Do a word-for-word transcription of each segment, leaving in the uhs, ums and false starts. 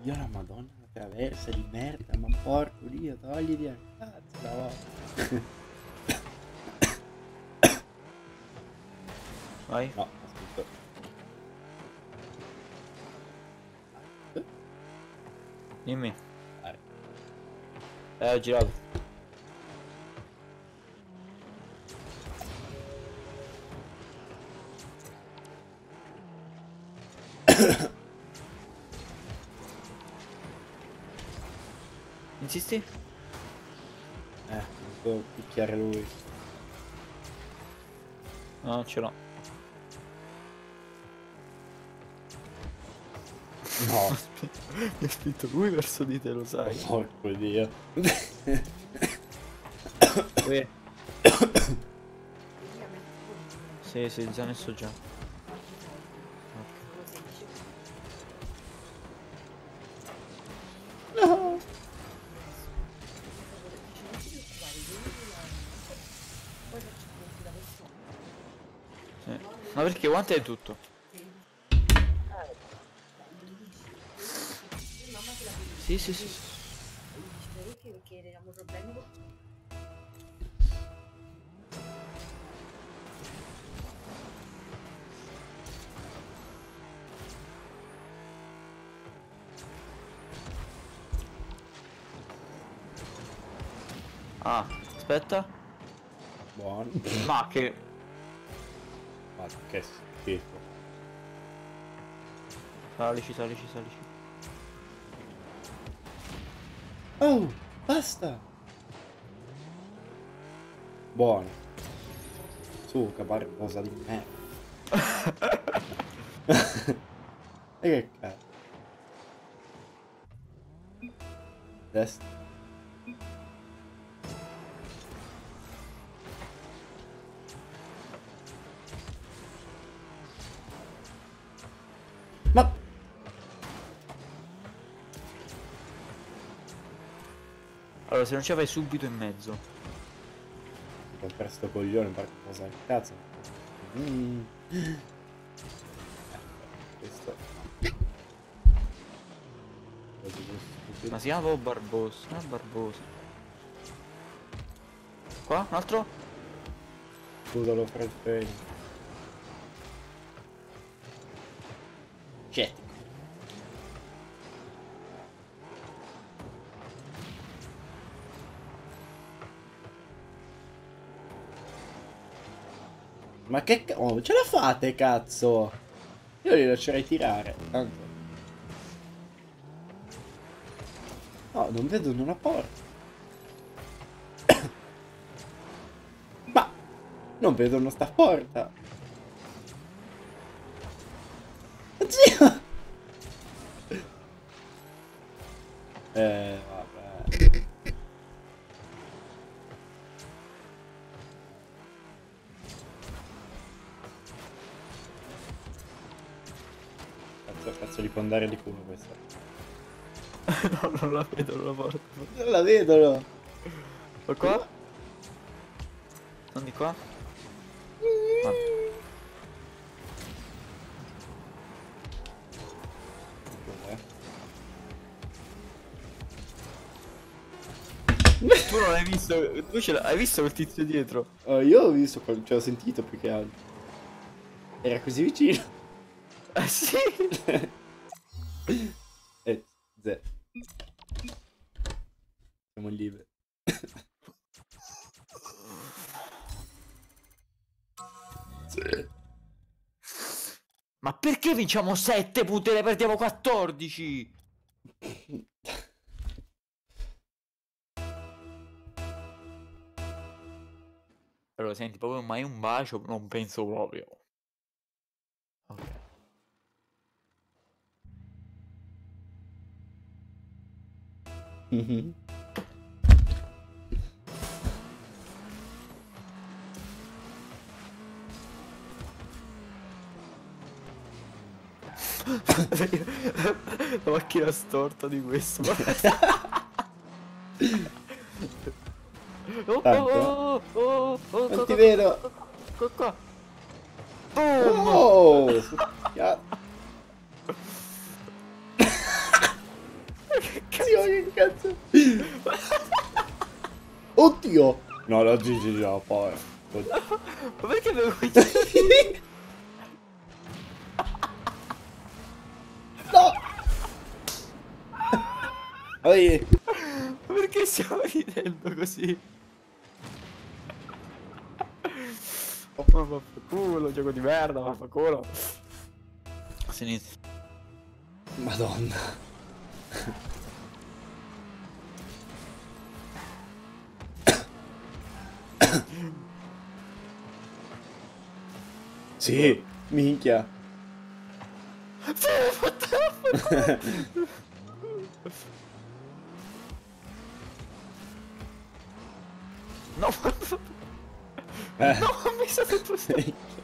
Dio la madonna, la traversa di merda, ma porco Dio, togliti a cazzo la volta. Vai. No, aspetta. Dimmi. Vai. Eh, ho girato. Insisti? Eh, non può picchiare lui. No, non ce l'ho. No. Mi ha spinto lui verso di te, lo sai. Porco Dio. Qui. Sì, sì, già messo già. No. Sì. Ma perché quanto è tutto? Sì, sì, sì, sì. Ah, aspetta. Buono. Ma che... Ma che schifo. Salici, salici, salici. Oh, basta. Buono. Su, che barbosa di merda. E che cazzo. Destra. Ma... Allora, se non ci vai subito in mezzo. Per sto coglione, barbosa che cazzo. Mm. Questo. Ma si chiama Barbosa, non è Barbosa. Qua, un altro? Scusalo Fred Payne. Shit. Ma che cazzo? Oh, ce la fate cazzo? Io li lascerei tirare. Tanto. No, non vedo una porta. Ma non vedono sta porta. Zio. Eh, vabbè. Cazzo, cazzo di può andare di culo questa. No, non la vedo, non la porta. Non la vedono. Ma qua? Non di qua? Vabbè. Tu non l'hai visto? Tu ce l'hai hai visto quel tizio dietro? Oh, io ho visto, quel- cioè ho sentito più che altro. Era così vicino. Eh sì! Eh, zè. Siamo liberi. Sì. Ma perché vinciamo sette punti e ne perdiamo quattordici? Allora, senti, proprio mai un bacio, non penso proprio. Ok. Mhm. La macchina storta di questo. Oh, Tanto? oh, oh, oh, Non ti vedo. Qua, qua. Boom! Oh, succhiato. che cazzo? Oddio! No, la Gigi già, poi. Ma perché devo cogliere? No! Vai. Ma perché stiamo ridendo così? Oh, ma vaffanculo, gioco di merda, vaffanculo. A sinistra. Madonna. Sì, minchia. No, Eh. no, mi sa tutto sto.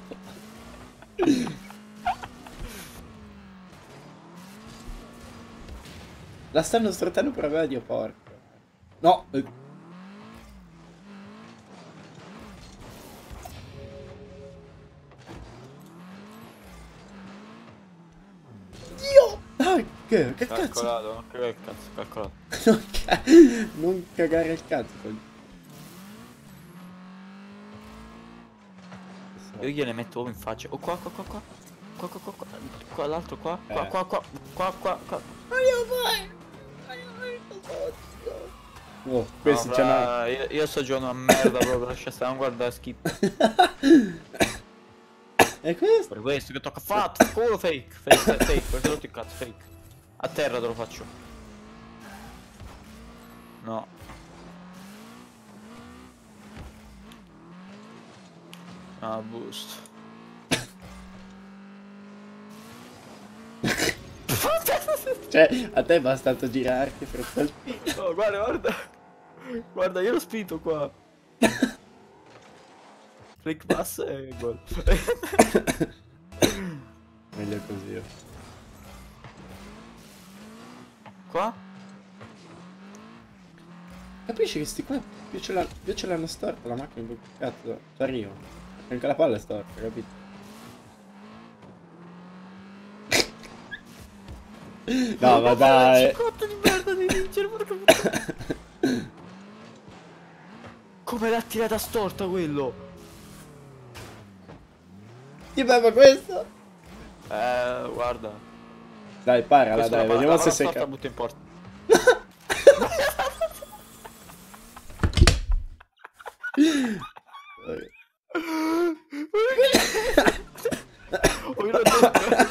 La stanno strottando per medio, porco. No. Dio! Ah, che, che cazzo? Calcolato, che cazzo, calcolato. Non, ca non cagare il cazzo. Io gliene metto uno in faccia. Oh, qua, qua, qua, qua. Qua, qua, qua, qua. Qua, l'altro qua. Qua, Eh. qua, qua. Qua, qua, qua. Oh, questi No, c'hanno... fra, io, io sto giocando a merda proprio, lascia stare, non guarda schifo. È questo? Per questo che tocca fatto, culo fake, fake, fake, perché rotto il cazzo, fake. A terra te lo faccio. No. Ah, boost. Cioè, a te è bastato girarti per colpire. Oh, guarda, guarda. Guarda, io l'ho spinto qua. Flick pass e gol. Meglio così. Qua? Capisci che sti qua più ce l'hanno, più ce l'hanno storta la macchina, più cazzo ci arrivo. Anche la palla è storta, capito? No, ma dai. Cotto di merda di vincere, porca puttana. Come l'ha tirata storta quello? Ti beva questo? Eh, guarda. Dai, parala, Questa dai, la vediamo la se sei storta cap- butta in porta. Oh, io l'ho detto.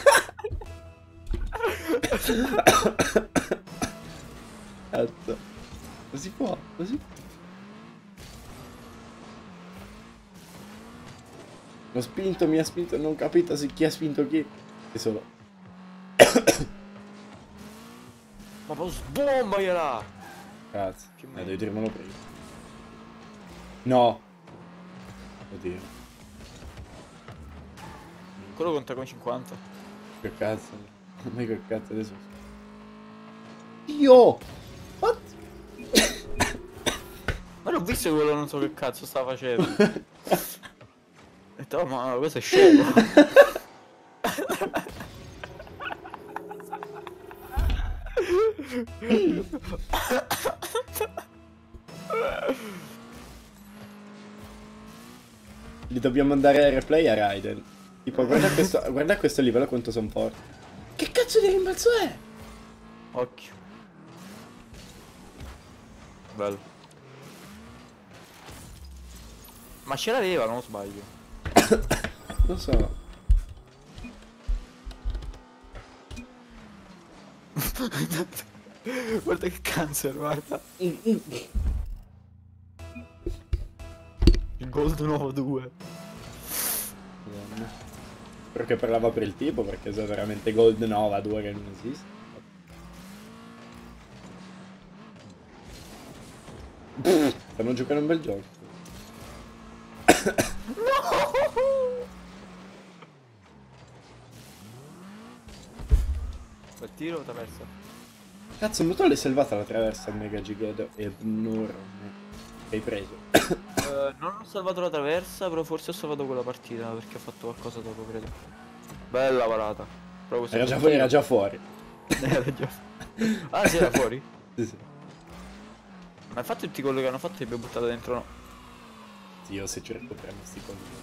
Cazzo. Così può, così. L'ho spinto, mi ha spinto, non ho capito se chi ha spinto chi. E solo. Ma poi sbombagliela! Cazzo. Che Eh, merda. devi dirmelo prima. No. Oddio. Quello conta come cinquanta. Che cazzo. Ma che cazzo adesso. Io! What? Ma l'ho visto quello, non so che cazzo sta facendo. Ho detto, oh, ma questo è scemo. Li dobbiamo andare a replay a Raiden. Tipo, guarda questo, guarda questo livello quanto sono forti. Che cazzo di rimbalzo è? Occhio. Bello. Ma ce l'aveva, non sbaglio. Non so. Guarda che cancer, guarda. Il Gold Nova due. Madonna. Spero che parlava per il tipo, perché se è veramente Gold Nova due che non esiste. Stanno giocando un bel gioco. Quel tiro traversa. Cazzo, ma tu l'hai salvata la traversa mega gigato e enorme. Che hai preso? Uh, non ho salvato la traversa, però forse ho salvato quella partita perché ho fatto qualcosa dopo, credo. Bella parata. Però questo Era è già un fuori, tiro. era già fuori. Era già fuori. Ah, sì, era fuori? Sì, sì. Ma infatti tutti quelli che hanno fatto li abbiamo buttato dentro, no? Sì, io se ci recuperiamo sti coglioni.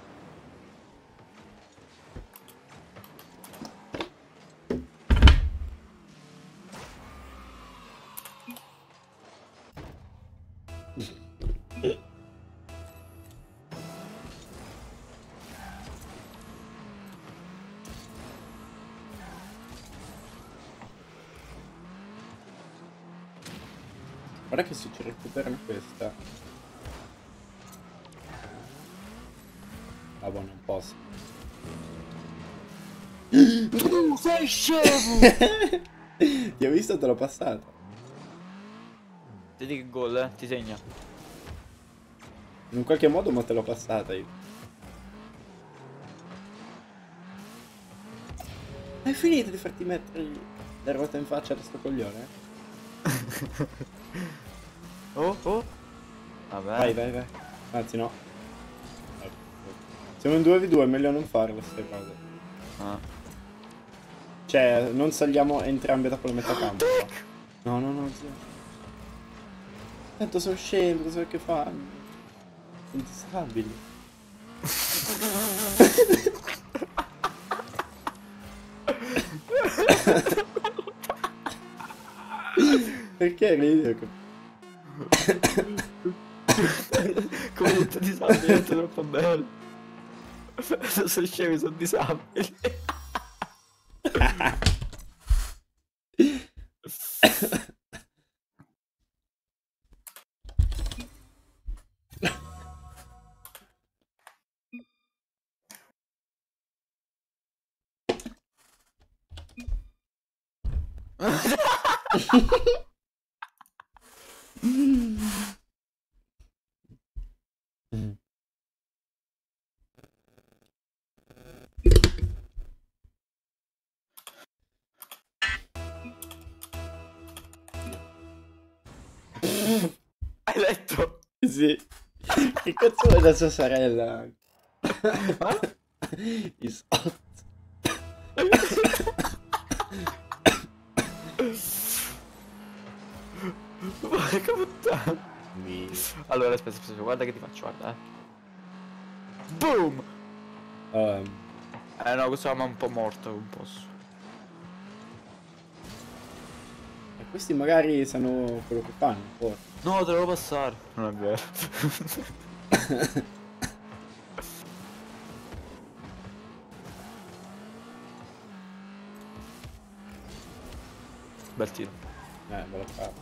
Guarda che se ci recuperano questa. Ah, boh, non posso. Tu sei scemo! Ti ho visto, te l'ho passato. Vedi che gol, eh? Ti segna. In qualche modo ma te l'ho passata io. Hai finito di farti mettere la ruota in faccia da sto coglione? Oh, oh. Vabbè. Vai, vai, vai. Anzi no. Siamo in due vu due, è meglio non fare queste cose. Ah. Cioè, non saliamo entrambe dopo la metà campo. No, no, no, zio. Tanto sono scemi, cosa che fanno? Sono disabili. Perché ridi? Come detto disabili, è troppo bello. Sono scemi, sono disabili. Hai letto? Sì. Che cazzo è da sua sorella? I soldi. Porca puttana. Mi... Allora aspetta, aspetta, guarda che ti faccio, guarda, eh. Boom! Um, Eh no, questo è un po' morto, non posso. e questi magari sanno quello che fanno, forse. No, te lo devo passare. Non è vero. Bel tiro. Eh, ve lo fa.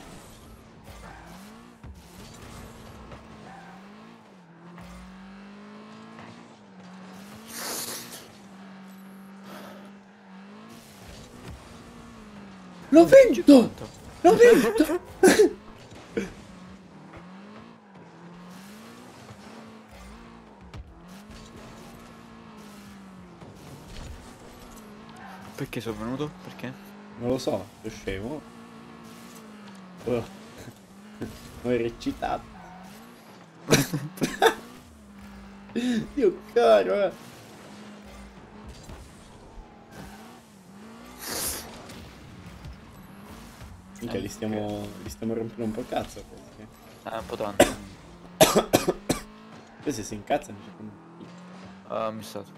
L'ho vinto! L'ho vinto! Perché sono venuto? Perché? Non lo so, sono scemo. Oh. Non hai recitato. Dio caro, eh. Minchia, Eh, li stiamo, li stiamo rompendo un po' il cazzo questi. Eh, un po' tanto. Questi si incazzano, cioè, come- Ah, missato.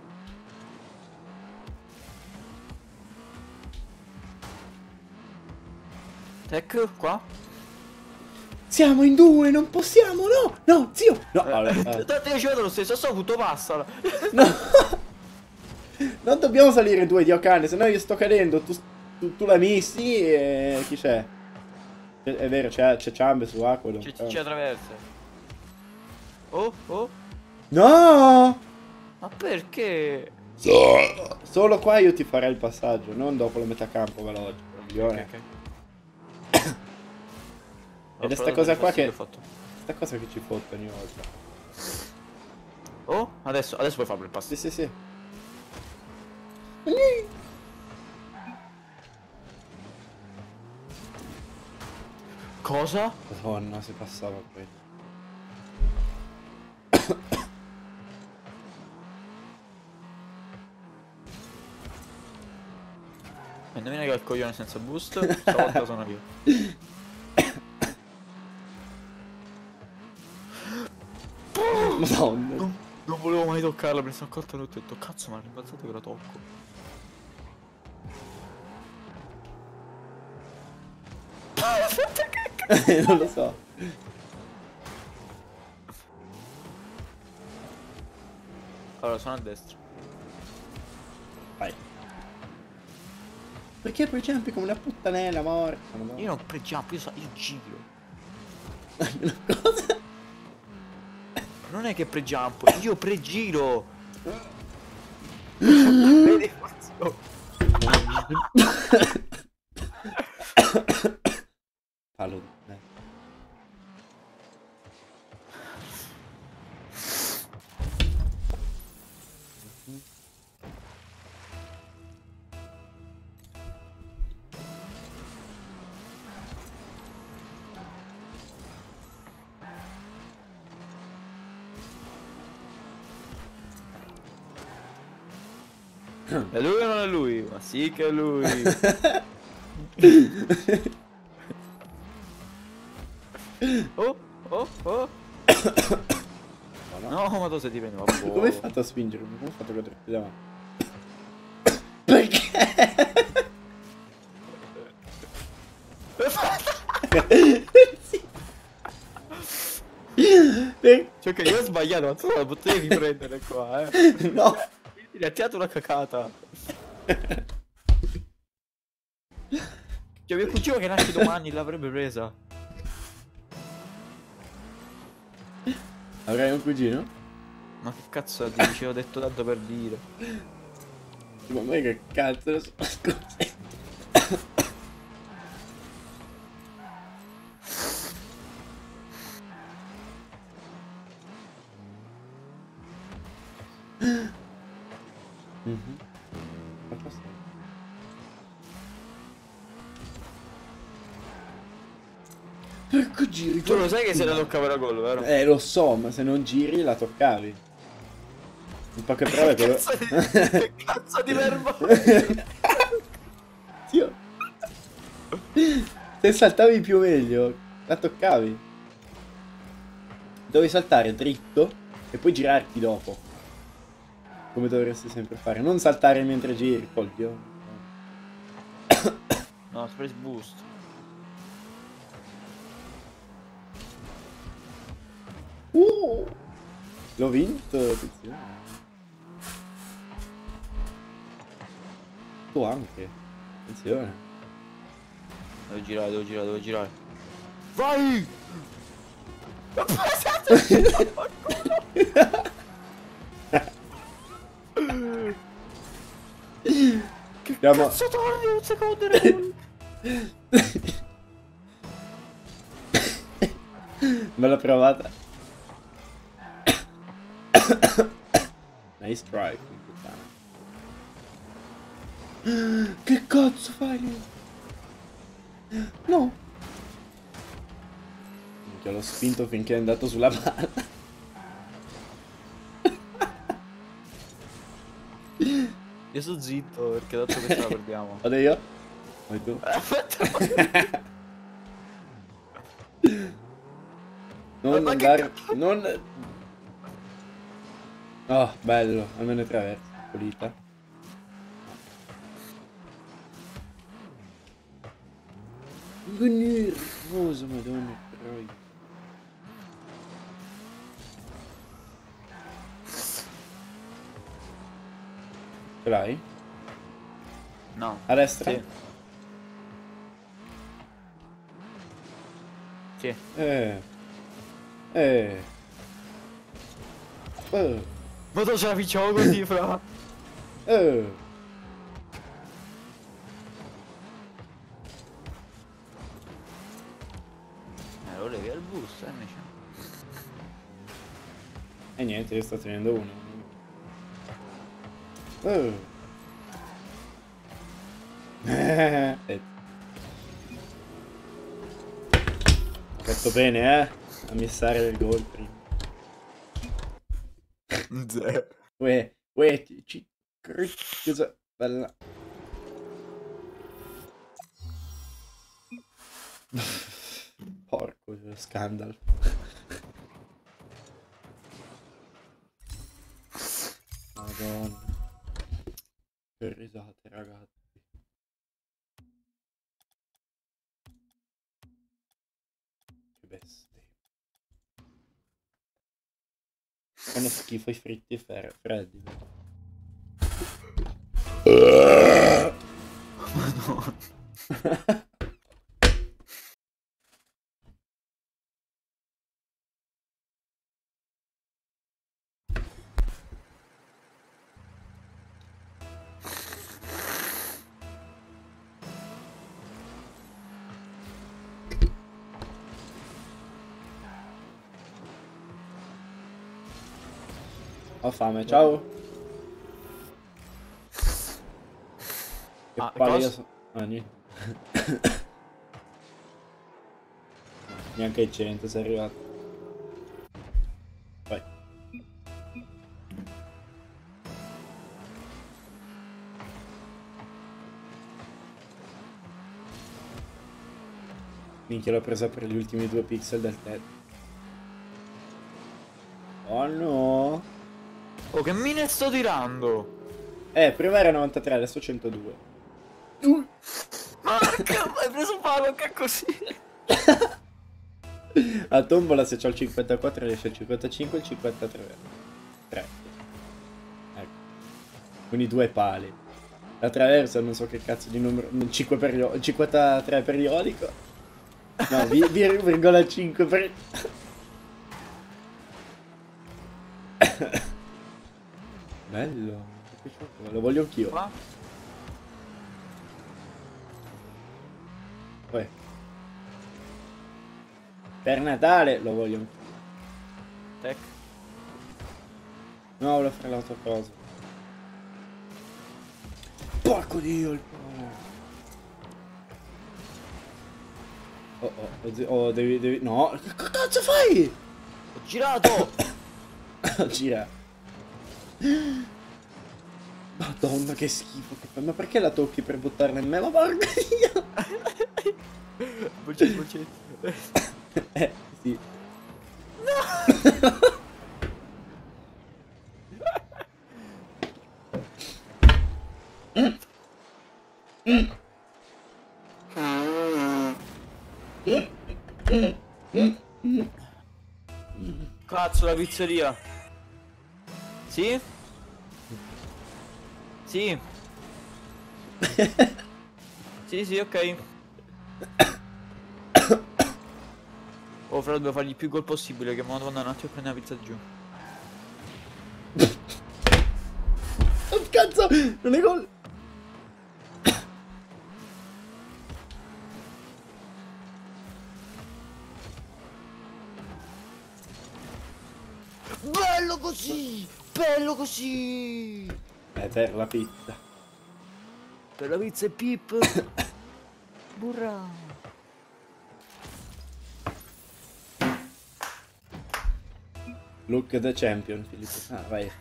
Tech, qua? Siamo in due, non possiamo, no! No, zio! No, allora, eh, Tanto io ci vedo lo stesso, sto punto passala. no! Non dobbiamo salire in due, Dio cane, se no io sto cadendo, tu, tu, tu la missi e chi c'è? È, è vero, c'è Ciambe su Aquilo. Ci, ci attraversa. Oh, oh. No! Ma perché? Solo qua io ti farei il passaggio, non dopo la metà campo veloce. Ok, ok. Ed è sta cosa qua che... Sta cosa che ci fotte ogni volta. Oh, adesso, adesso puoi farlo il passo. Sì, sì, sì. Cosa? Madonna, se passava qui. E indovina che ho il coglione senza boost, stavolta sono io. Madonna. Non, non volevo mai toccarla, mi sono accorto e ho detto cazzo, ma è rimbalzato che la tocco. Non lo so. Allora, sono a destra. Vai. Perché poi campi come una puttanella morta? Io non pre-jump, io, so, io giro. Cosa? Non è che pre-jump, io pre-giro. Vedi, forza. Fallo. Eh. È lui o non è lui? Ma sì che è lui. Oh, oh, oh. No, ma tu sei ti prendi, ma boh. Come hai fatto a spingermi? Come hai fatto a cadere davanti? Perché? Sì. Per... Cioè che io ho sbagliato, ma tu la potevi prendere qua, eh. No. Ti ha tirato una cacata. Cioè mio cugino che nasce domani l'avrebbe presa. Avrai un cugino? Ma che cazzo dici? Ho detto tanto per dire. Ma me che cazzo lo so. Scusi. Mm-hmm. Ecco giri. Tu lo sai che se la toccava era gol, vero? Eh lo so, ma se non giri la toccavi. In poche parole Che quello... cazzo di, che cazzo di verbo? Zio. Se saltavi più meglio, la toccavi. Dovevi saltare dritto e poi girarti dopo. Come dovresti sempre fare. Non saltare mentre giri, coglione. No, space boost. Uh, l'ho vinto, attenzione. Tu anche. Attenzione. Devo girare, devo girare, devo girare. Vai! Che Andiamo... cazzo torni un secondo? Bella provata. Nice try. Che cazzo fai lì? No. Minchia, l'ho spinto finché è andato sulla palla. Io sto zitto perché dato che ce la perdiamo. Vado io? Vai tu. Non Ma andare... Non... Oh, bello. Almeno attraverso. Pulita. Che nervoso, madonna. Troia. Ce l'hai? No. A destra? Sì. Sì. Eh. Eh. Eh. Ma tu ce la facciamo così, fra. Eh. Eh, lo levi al bus, eh, invece. E niente, io sto tenendo uno. Eh. Eh. Ho fatto bene, eh? A missare del gol prima. Zero. Uè, uè, ci... Cosa... Bella. Porco, scandalo. bestia. Fanno schifo i fritti e freddi. Madonna. Ho fame, ciao. Che Ah, palle io cosa? so... Ah, niente. Neanche ai cento sei arrivato. Vai. Minchia, l'ho presa per gli ultimi due pixel del tetto. Oh no. Oh, che mine sto tirando? Eh, prima era novantatré, adesso centodue. Marca, hai preso palo, che così? A tombola se c'ho il cinquantaquattro riesce il cinquantacinque e il cinquantatré. tre. Ecco. Quindi due pali. La traversa non so che cazzo di numero. cinque perio... cinquantatré periodico. No, vi- virgola cinque per... Bello. Mi è piaciuto, lo voglio anch'io. Qua? Poi. Per Natale lo voglio anch'io. Tec. No, volevo fare l'altra cosa. Porco dio il pane. Oh oh, oh, oh devi, devi... No, che cazzo fai? Ho girato! Gira. Madonna che schifo che fai. Ma perché la tocchi per buttarla in me? Ma porca dio. Bucetto, bucetto. Eh, sì. Cazzo, la pizzeria. Sì? Sì. Sì, sì, ok. Oh, fra, dobbiamo fargli più gol possibile, che mo torna un attimo a prendere la pizza giù. Oh cazzo, non è gol. Bello così! Bello così! È per la pizza. Per la pizza e Pip! Burra! Look the champion, Filippo. Ah, vai.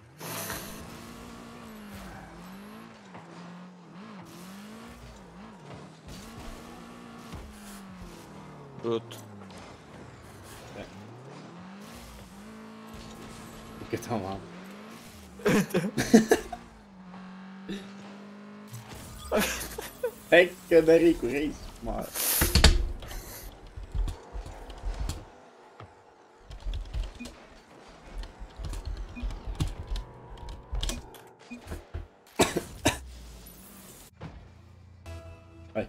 Brutto. Eh. Che tua mamma. Ecco da ricurismo. Vai.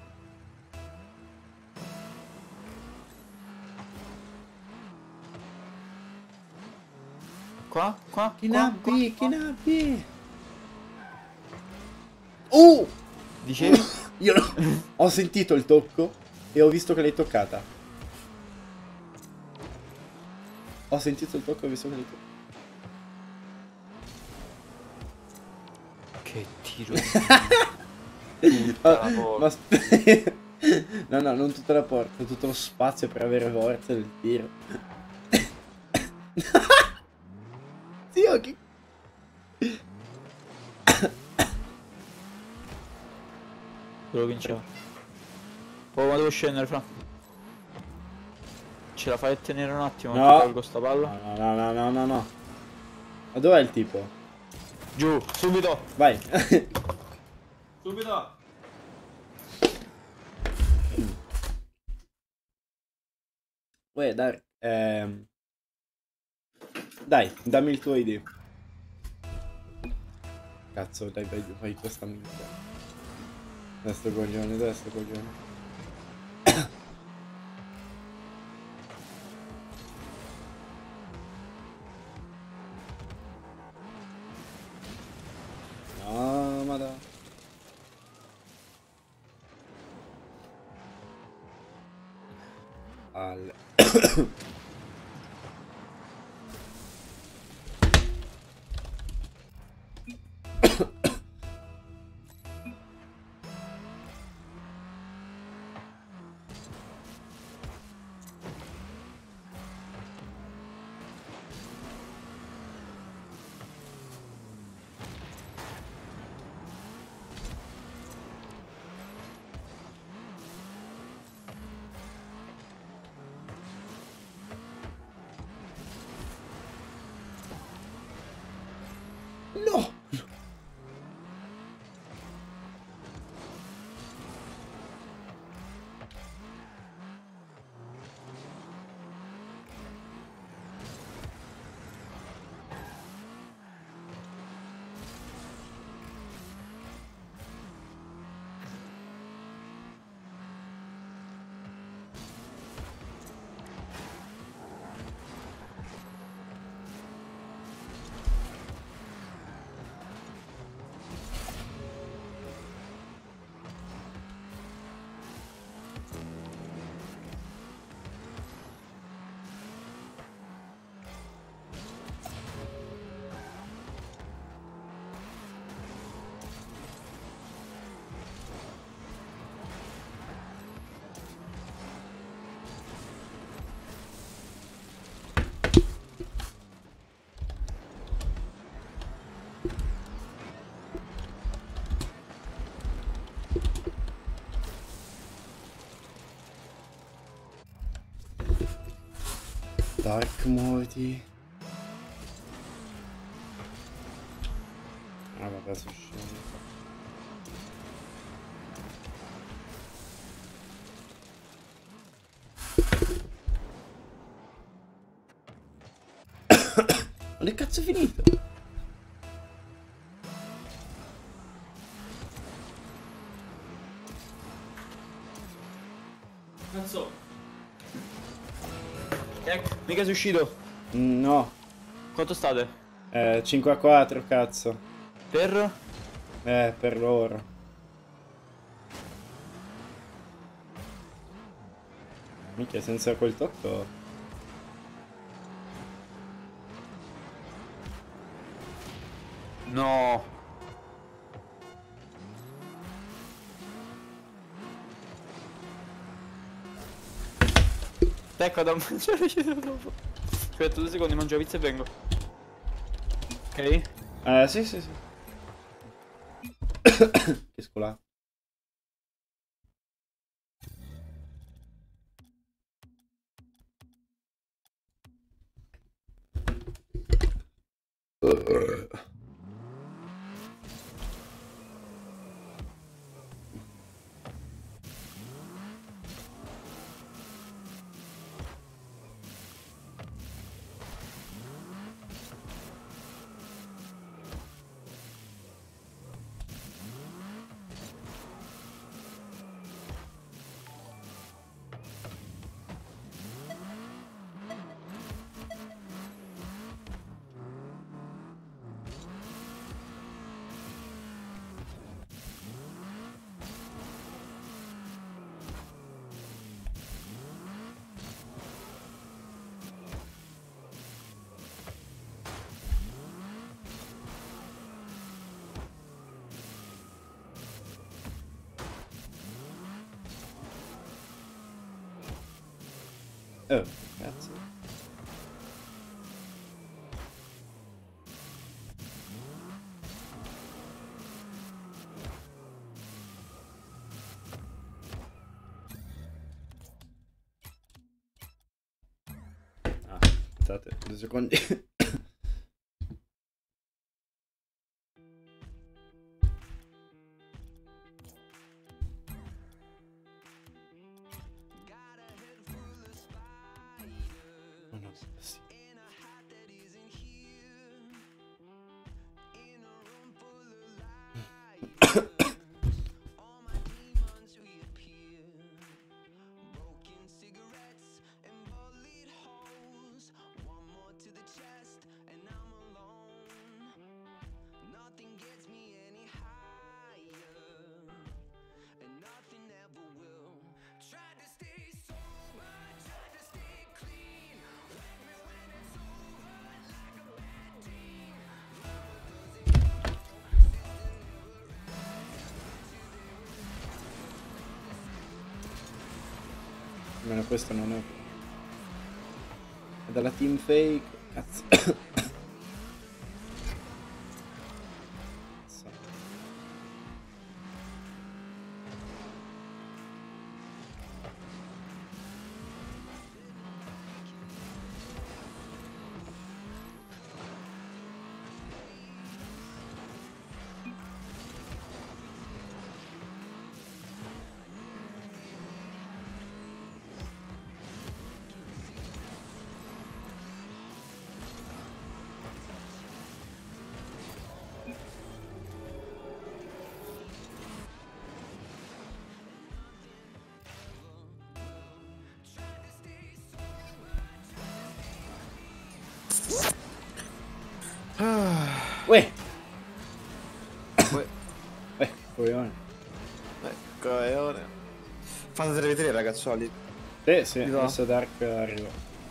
Qua? Qua? Che qua, nabbi, qua, che qua. nabbi. Uh! Dicevi? Io no- ho sentito il tocco e ho visto che l'hai toccata. Ho sentito il tocco e ho visto che l'hai toccata. Che tiro. Tutta la Ah, porta. ma aspetta. No, no, non tutta la porta, tutto lo spazio per avere forza del tiro. Zio, che... Devo vincere. Oh, ma devo scendere, fra. Ce la fai a tenere un attimo? No. Ti tolgo sta palla. No, no, no, no, no, no. Ma dov'è il tipo? Giù, subito. Vai. Subito. Poi dai, ehm... dai, dammi il tuo I D. Cazzo, dai, vai, fai questa minchia. Dai sto coglione, dai sto coglione. No, ma dai. Al... No! Dark muoviti. Ah vabbè, sono scemo. Ma che cazzo è finito? Cazzo. Ecco, mica sei uscito. No. Quanto state? Eh, cinque a quattro, cazzo. Per? Eh, per loro. Minchia, senza quel tocco. No. Ecco, da mangiare dopo. Aspetta due secondi, mangio la pizza e vengo. Ok? Eh, sì, sì, sì. Che scolà. Oh, cazzo. Ah, aspettate, due secondi. Almeno questo non è. È dalla team fake. Cazzo. Uè! Uè. Eh, coglione. Ecco, è ora. Fatele vedere, ragazzuoli. Sì, sì, Ti do. adesso Dark arriva.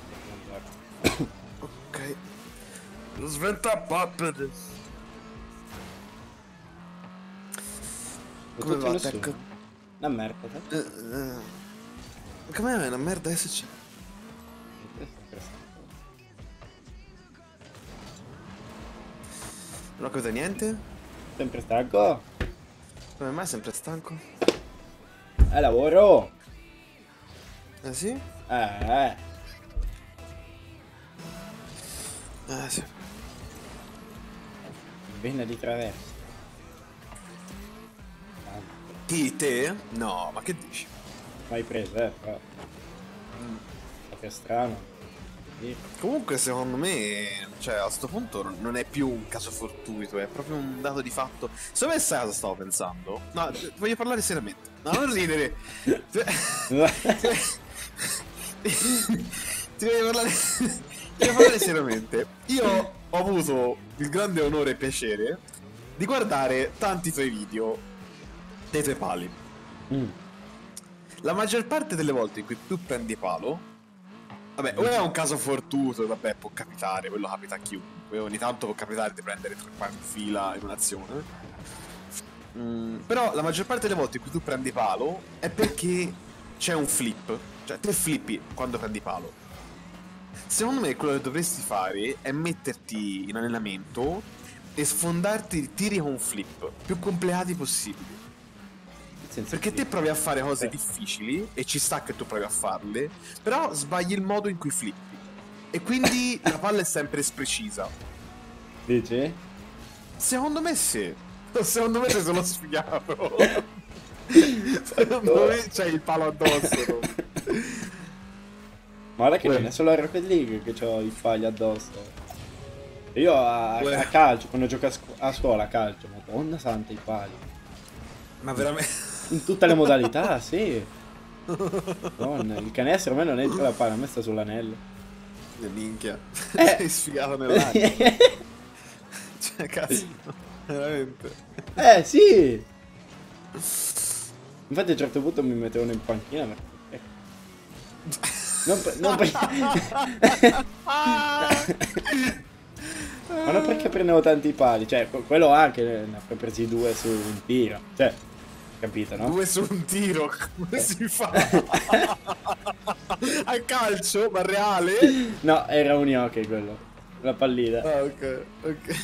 Ok. Sventa Puppet. Come va, Tech? Una merda, te? Uh, uh. Com'è una merda S C? Non ho capito niente? Sempre stanco? Come mai sempre stanco? Eh, lavoro! Eh sì? Eh, eh. Eh sì. Vena di traverso. Ah, Chi, te? No, ma che dici? mai preso, eh, però. Mm. Che strano. Sì. Comunque secondo me, cioè a sto punto non- non è più un caso fortuito, è proprio un dato di fatto. Secondo me sai cosa stavo pensando? No, ti- voglio parlare seriamente. No, non ridere. Ti ti voglio parlare, ti voglio parlare seriamente. Io ho avuto il grande onore e piacere di guardare tanti tuoi video dei tuoi pali. Mm. La maggior parte delle volte in cui tu prendi palo, vabbè, o è un caso fortuito, vabbè, può capitare, quello capita a chiunque. Ogni tanto può capitare di prendere tre pali in fila in un'azione. Mm, però la maggior parte delle volte in cui tu prendi palo è perché c'è un flip. Cioè, te flippi quando prendi palo. Secondo me quello che dovresti fare è metterti in allenamento e sfondarti i tiri con flip più complicati possibili. Senza Perché te flip. provi a fare cose Eh. difficili e ci sta che tu provi a farle, però sbagli il modo in cui flippi. E quindi la palla è sempre sprecisa. Dici? Secondo me sì. Secondo me sei solo sfigato. Secondo me c'hai il palo addosso. Ma guarda che Uè. non è solo a Rocket League che ho i pali addosso. Io a, Uè. a calcio, quando gioco a, scu- a scuola a calcio, madonna santa i pali. Ma veramente. In tutte le modalità, sì. Madonna, il canestro a me non entra la palla, a me sta sull'anello. Minchia. Eh. Sei sfigato nell'aria. Cioè, cazzo. Veramente. Eh, sì! Infatti a un certo punto mi mettevano in panchina perché... Non, per- non perché... Ma non perché prendevo tanti pali, cioè que- quello anche ne ha presi due su un tiro, cioè, capito, no? Due su un tiro, come si fa? A calcio, ma reale? No, era un hockey quello, la pallina. Ah, ok, ok.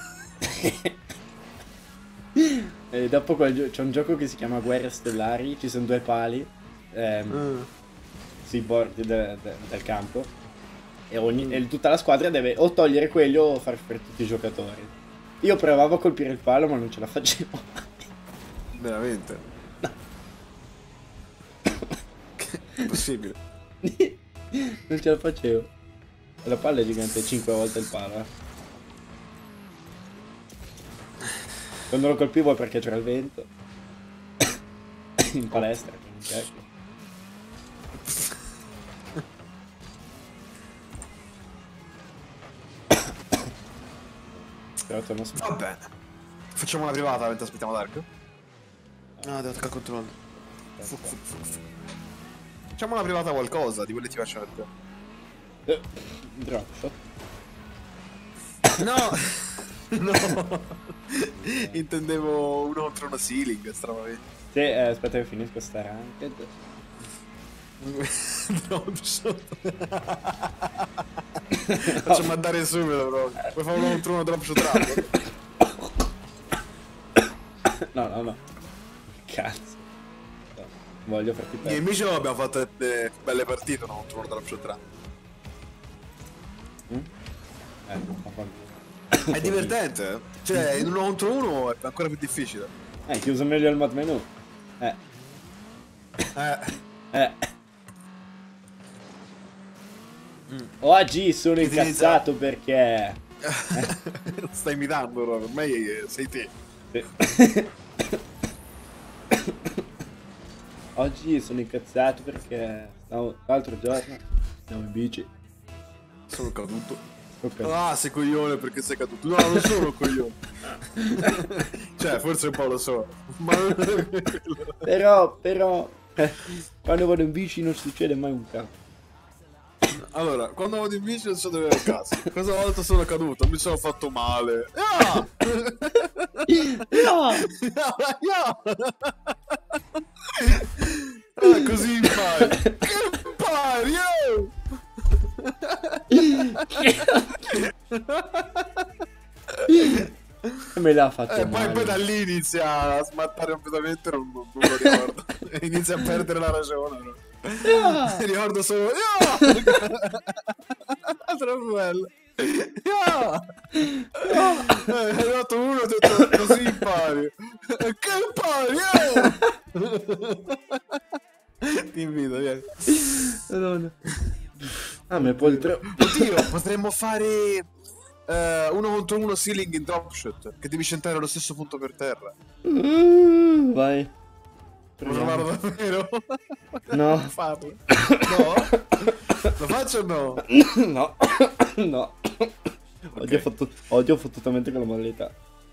E dopo quel gio- c'è un gioco che si chiama Guerre Stellari, ci sono due pali ehm, Mm. sui bordi de- de- del campo e, ogni, e tutta la squadra deve o togliere quelli o far fuori tutti i giocatori. Io provavo a colpire il palo ma non ce la facevo. Veramente? No. È possibile. Non ce la facevo. La palla è gigante, cinque volte il palo, eh. Quando lo colpivo è perché c'era il vento. In palestra, con un cacchio. Però te non so. Va bene. Facciamo una privata mentre aspettiamo Dark? No, devo attaccare il controllo. Fuck, fuck, fuck, fuck. Facciamo una privata qualcosa, di quelle ti faccio vedere. Eh, Drop shot. No! No! Intendevo uno contro uno ceiling, stranamente. Sì, eh, aspetta che finisco sta ranked. Drop shot. Faccio mandare subito proprio. Puoi fare uno contro uno drop shot rapido. No, no, no. Cazzo. No, voglio farti I perdere. nemici no, abbiamo fatto eh, belle partite, no? Contro uno drop shot rapido. Mm? Eh, ho fatto. È divertente, eh? Cioè, in uno contro uno è ancora più difficile. Eh, hai chiuso meglio il mod menu. Eh. Eh. Eh. Mm. Oggi sono Utilizza- incazzato perché... Stai imitando, no? Ormai sei te. Oggi sono incazzato perché stavo- l'altro giorno stavo in bici. Sono caduto. Ok. Ah, sei coglione perché sei caduto. No, non sono coglione. Cioè, forse un po' lo so. Ma non è quello. Però, però, eh, quando vado in bici non succede mai un cazzo. Allora, quando vado in bici non so dove è il caso. Questa volta sono caduto, mi sono fatto male. Ah! No! No! Ah, così impari. Che impari, oh! Me l'ha fatto Eh, poi, male. poi da lì inizia a smattare completamente, non, non, non lo ricordo. Inizia a perdere la ragione. No? No! Mi ricordo solo. No! Troppo bello. No! No! Eh, hai dato uno e ho detto così impari. Che impari? Oh! Ti invito, vieni. Madonna. Ah, ma poi il tre... Oddio, potremmo fare eh, uno contro uno ceiling in dropshot, che devi centrare allo stesso punto per terra. Mm, vai. Devo trovarlo davvero? No. Farlo. No? Lo faccio o no? No. No. Odio, Ok. fottu- odio fottutamente quella modalità.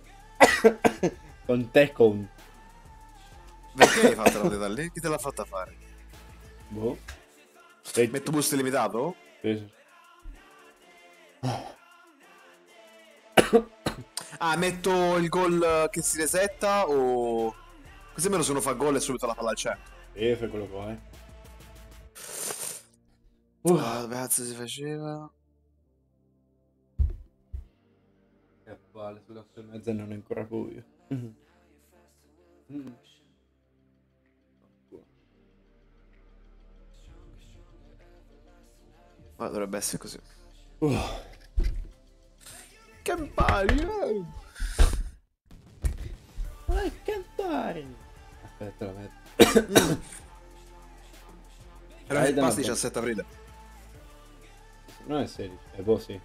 Con te con. Perché hai fatto la modalità lì? Chi te l'ha fatta fare? Boh. E- Metto boost limitato? Sì. Ah, metto il gol che si resetta o... Così almeno se uno fa gol e subito la palla al centro. Sì, fai quello che vuoi. Uh. Ah, dove cazzo si faceva? Che palle, sulle otto e mezza non è ancora buio. Mm. Mm. Ma dovrebbe essere così. Uh. Che paio! Vai cantare. Aspetta, la metto. Era Dai, il da pass una diciassette aprile. Non è sedici, è boh sì.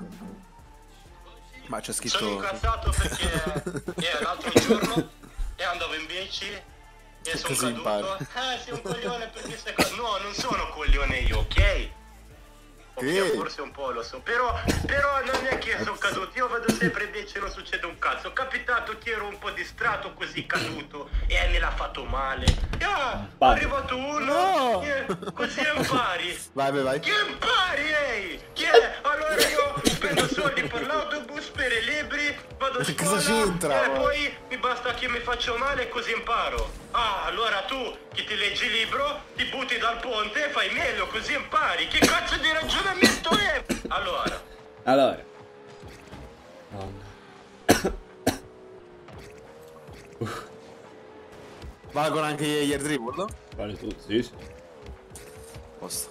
Ma c'è scritto... Sono incazzato perché eh, l'altro giorno e andavo in bici e sono Così impari. caduto. Eh, sei un coglione perché sei caduto. No, non sono coglione io, ok? Ok, Che? forse un po' lo so, però, però non è che sono caduto, io vado sempre in bici e non succede un cazzo. È capitato che ero un po' distratto così caduto e me l'ha fatto male. Ah, è Vai. arrivato uno, No! eh, così impari. Vai, vai, vai. Che impari, ehi! Che è? Allora io spendo soldi per l'autobus, per i libri, vado a Cosa scuola c'entra, e ma? poi mi basta che mi faccio male e così imparo. Ah, allora tu che ti leggi il libro, ti butti dal ponte e fai meglio, così impari. Che cazzo di ragionamento è? Allora, Allora. No. Valgono anche gli air dribble? Vale tu, sì, sì. Posto.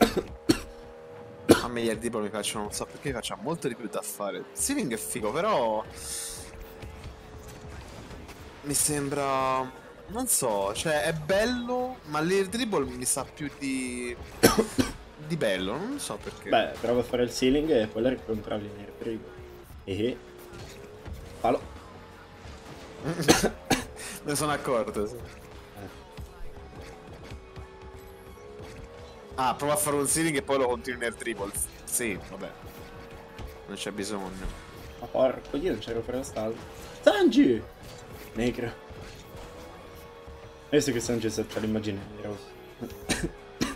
A me gli air dribble mi piacciono, non so perché mi facciano molto di più da fare. Il ceiling è figo, però... Mi sembra... Non so, cioè è bello, ma l'air dribble mi sa più di... di bello, non so perché. Beh, prova a fare il ceiling e poi la ricontrolli nel frigo. E... Palo. Ne sono accorto, sì. Eh. Ah, prova a fare un ceiling e poi lo continui nel triple. Sì, vabbè. Non c'è bisogno. Ma porco, io non c'ero per la strada. Sanji! Negro. Adesso che Sanji c'ha l'immagine di rosso.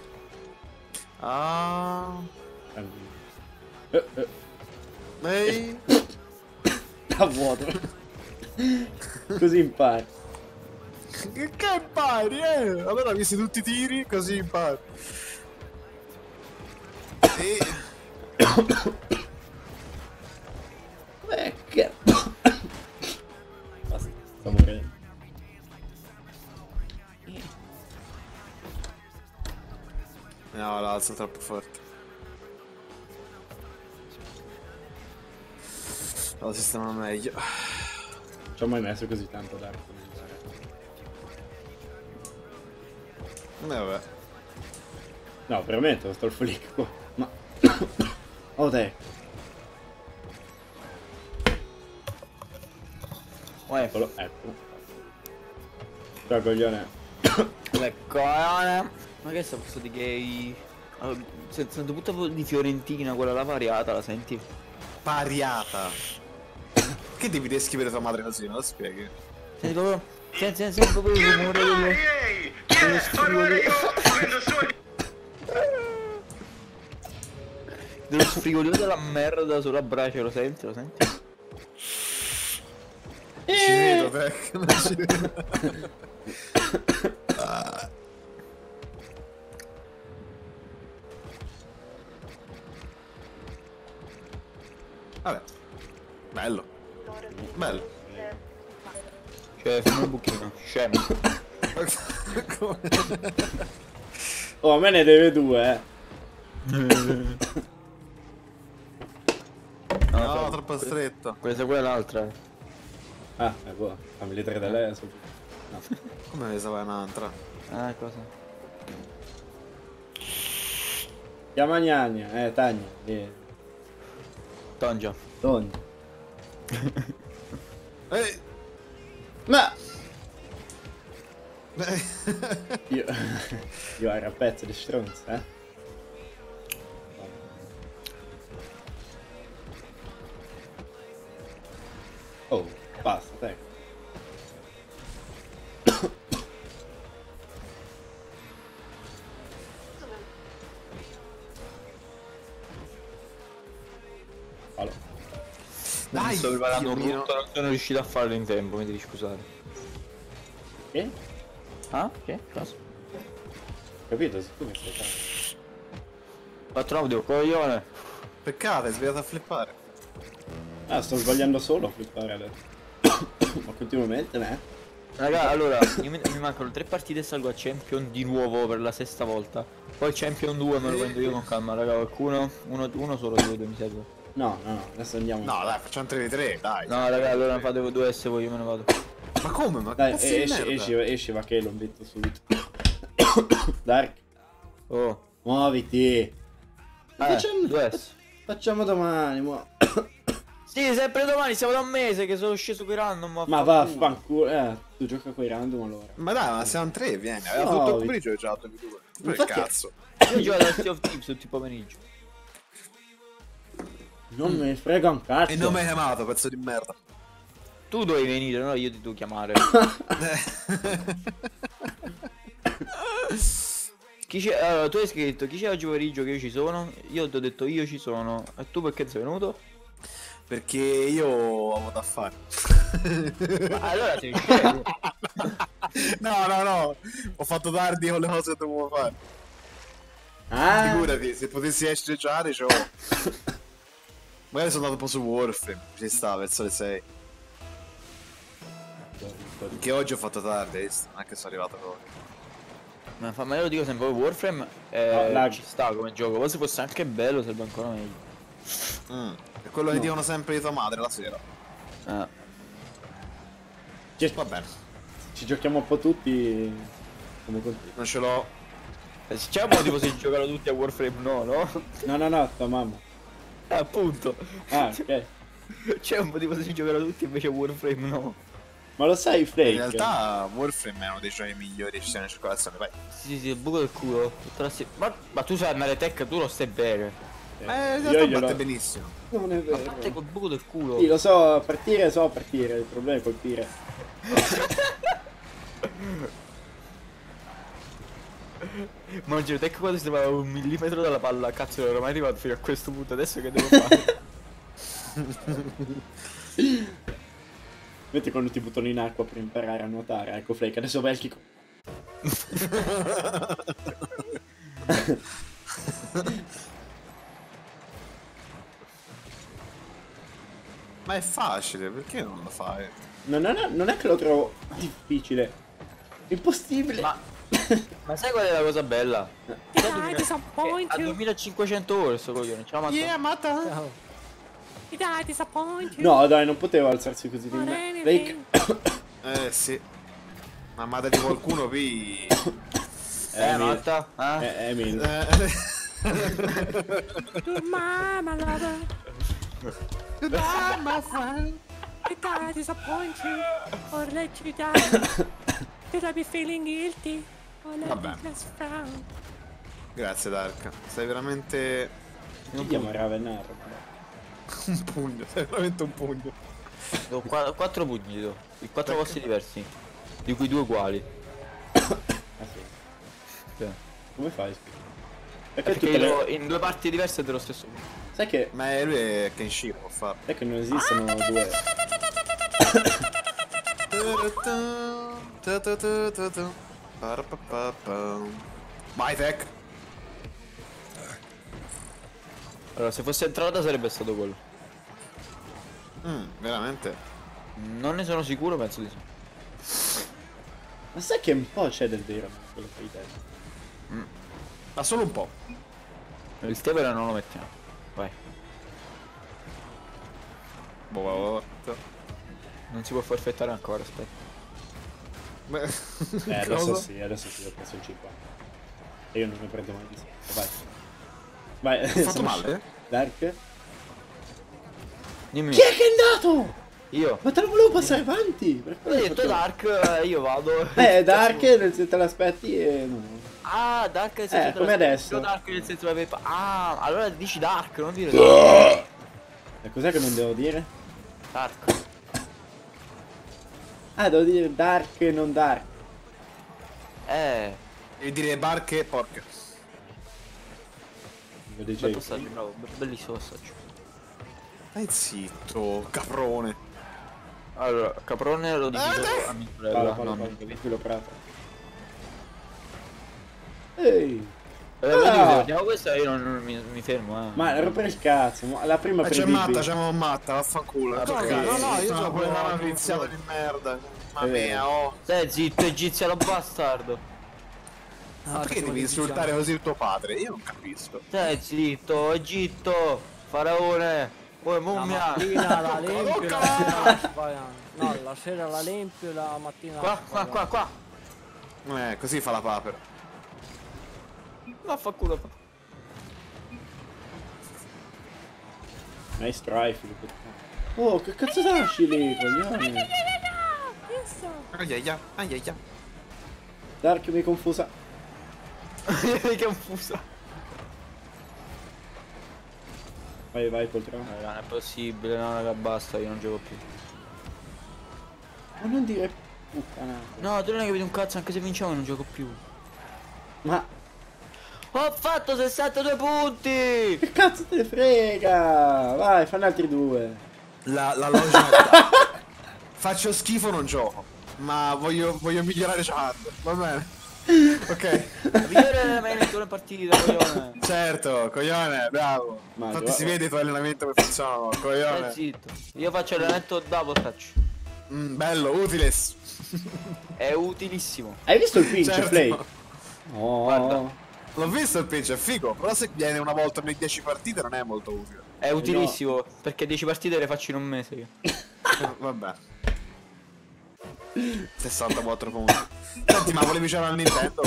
Ah... Eh, eh, Ehi... a vuoto. Così impari. Che, che impari, eh? Allora visti tutti i tiri, così impari. E... Eh, che... Basta, sto morendo. No, l'alzo troppo forte. Lo sistema meglio. Non ci ho mai messo così tanto da cominciare. Eh vabbè. No, veramente, sto il flick qua. Ma... Oh, dai. Oh, Eccolo, ecco. Ciao, coglione. coglione. Ma che sta questo di gay? Allora, sento tutta di Fiorentina, quella la variata, la senti? Pariata. Che devi descrivere tua madre così, non lo spieghi? Senti proprio... Senti, senti, senti proprio il rumore dello... Ehi, ehi, chi è? Allora io prendo solo... dello sfrigolio della merda sulla brace, lo senti? Lo senti? Ci vedo, Tech, non ci vedo. Ah. Vabbè. Bello. Bello. Cioè, fino al buchino, scemo. Come? Oh, a me ne deve due, eh. No, No, no, troppo stretto. questa quella è l'altra. Ah, è buono. Fammi le tre da lei. So. No. Come ne sa un'altra? Ah, cosa? Chiama Gnagna, eh, Tagna. Eh. Tongia. Togni. Ehi! Ma... Eh. Io... Io ero a pezzo di stronzo, eh. Oh, basta, dai. Allora. Dai, sto preparando un Dio mio. rutto, non sono riuscito a farlo in tempo, mi devi scusare. Che? Ah? Che? Cosa? Capito? Se tu mi stai facendo. Quattro audio, coglione. Peccato, hai sbagliato a flippare. Ah, sto sbagliando solo a flippare adesso. Ma continuamente, ne? Raga, allora, io mi, mi mancano tre partite e salgo a Champion di nuovo per la sesta volta. Poi Champion due me lo prendo io con calma, raga, qualcuno? Uno, uno solo di voi due mi serve. No, no, no, adesso andiamo. No, dai, facciamo tre di tre, dai. No, raga, allora fate due S voi, io me ne vado. Ma come? Ma Dai, che cazzo di esci, merda? esci, esci, va che lo metto subito. Dark, Oh, muoviti. eh, Facciamo, due S. facciamo domani, mo. Sì, sempre domani, siamo da un mese che sono sceso qui random. Ma affanculo. vaffanculo, eh, tu gioca coi random allora. Ma dai, ma siamo tre, vieni. Aveva No, tutto il vi- pomeriggio e giocato di due. Ma che Infatti- cazzo? Io ho giocato a Sea of Thieves tutto il pomeriggio. Non me ne frega un cazzo. E non mi hai chiamato, pezzo di merda. Tu dovevi venire, no? Io ti devo chiamare. Chi c'è? Allora, tu hai scritto chi c'è oggi pomeriggio che io ci sono? Io ti ho detto io ci sono. E tu perché sei venuto? Perché io avevo da fare. Ma allora sei scemo. No, no, no. Ho fatto tardi con le cose che dovevo fare. Ah, Figurati, se potessi essere giocare, c'ho. Magari sono andato un po' su Warframe. Ci sta, verso le sei. Perché oggi ho fatto tardi, hai visto? Anche sono arrivato proprio. Ma, fa, ma io lo dico sempre Warframe eh, No, lag. ci sta come gioco. Poi se fosse anche bello sarebbe ancora meglio. Mm. È quello che No. dicono sempre di tua madre la sera. Eh. ci, Va bene, ci giochiamo un po' tutti come continui. non ce l'ho. Eh, se c'è un motivo se giocano tutti a Warframe no, no? No, no, no, tua mamma. Eh, appunto. Ah, ok. C'è un motivo se giocano tutti invece a Warframe no. Ma lo sai, Flake? In realtà Warframe è uno dei giochi migliori che ci siano in circolazione, vai. Sì, sì, il buco del culo. Tutta la se- ma, ma tu sai Maretech, tu lo stai bene. Ma in Io realtà glielo- batte benissimo. Non è Ma vero. parte col buco del culo. Sì, lo so, partire so partire, il problema è colpire. Ma Maretech quando si trovava un millimetro dalla palla, cazzo non ero mai arrivato fino a questo punto, adesso che devo fare? Metti quando ti buttano in acqua per imparare a nuotare. Ecco Flake, adesso vai al Kiko. Ma è facile, perché non lo fai? Non è, non è che lo trovo difficile. Impossibile. Ma, ma sai qual è la cosa bella? Che a duemila disappoint a you. duemilacinquecento ore sto coglione. Ciao Matteo. Mata! Did I disappoint you? No, dai, non potevo alzarsi così di Or me. anything? Flake. Eh sì. Ma mata di qualcuno qui. Eh, Emil. Matta? Eh? Eh, Emil. You're my, my lover. Goodbye, my friend. Did I disappoint you? Or let you down? Did I be feeling guilty? Or let Vabbè. you just frown? Grazie Dark. Sei veramente Chi chiama Ravenar? un pugno, sei veramente un pugno. Do qua- quattro pugni do. In quattro posti diversi. Di cui due uguali. Ah sì. Sì. Come fai? Perché, Perché tutte le- io in due parti diverse dello stesso punto. Sai che... Ma lui è Kenshiro, può farlo. Sai che non esistono due... Vai Tech. Allora, se fosse entrata sarebbe stato quello. Mm, veramente. Non ne sono sicuro, penso di sì. Ma sai che un po' c'è del vero in quello che hai detto? Ma solo un po'. Il Tevere non lo mettiamo. Vai. Boh. Non si può farfettare ancora, aspetta. Beh, Eh, adesso cosa? sì, adesso sì, ho preso il cinquanta. E io non ne prendo mai di sotto, vai. Vai, Ho fatto sono male? sc- Dark? Dimmi. Chi è che è andato? Io. Ma te lo volevo passare avanti! Per Ho quello detto facevo- Dark, eh, io vado. Eh, Dark nel senso te l'aspetti e... no. Ah, Dark nel Eh, senso come della- adesso. io Dark nel senso della peppa. Ah, allora dici Dark, non dire Dark. E cos'è che non devo dire? Dark. Ah, devo dire Dark e non Dark. Eh, Devi dire barche e porche. Lo bel dicevi. passaggio, bravo, be- bellissimo passaggio. Stai zitto, caprone. Allora, Caprone lo divido a mia sorella. Palla, No, palla, non palla. capito. Quello prato. Ehi! Eh, lo dico, Ah. se vediamo questa io non, non mi, mi fermo, eh. Ma rompere il cazzo, ma la prima Ma c'è previbile. matta, c'è matta, vaffanculo. Ah, No, perché- no, no, io no, sono quella no, una no, viziata no. di merda. Mamma È vero. mia, oh. Stai zitto, egiziano bastardo. Ma perché devi insultare così il tuo padre? Io non capisco. Stai zitto, Egitto, faraone, poi La mummia. mattina la l'empio, Bocca! la sbagliando. No, la sera la l'empio, la mattina Qua, la qua, qua, sbagliando. qua. Eh, così fa la papera. Vaffanculo. Nice try, Filippo. Oh, che cazzo lasci lì, coglione? Aiaia, aiaia. Dark mi è confusa. Che confusa. Vai, vai, poltrona. Non è possibile, no, raga, basta, io non gioco più. Ma non dire puttanate. No, tu non hai capito un cazzo, anche se vinciamo non gioco più. Ma Ho fatto sessantadue punti! che cazzo te ne frega? Vai, fanno altri due. La, la logica. Faccio schifo, non gioco. Ma voglio, voglio migliorare giocando. Va bene. Ok. Migliore allenamento una partita, coglione. Certo, coglione, bravo. Ma Infatti gio- si vede il tuo allenamento come funziona, Stai coglione. zitto. Io faccio allenamento double touch. Mm, bello, utiles. È utilissimo. Hai visto il pinch, Certo. Play? Oh. Guarda. L'ho visto il pitch, è figo. Però se viene una volta ogni dieci partite non è molto utile. È utilissimo, perché dieci partite le faccio in un mese io. Eh, Vabbè. sessantaquattro punti. Senti, ma volevi giocare al Nintendo?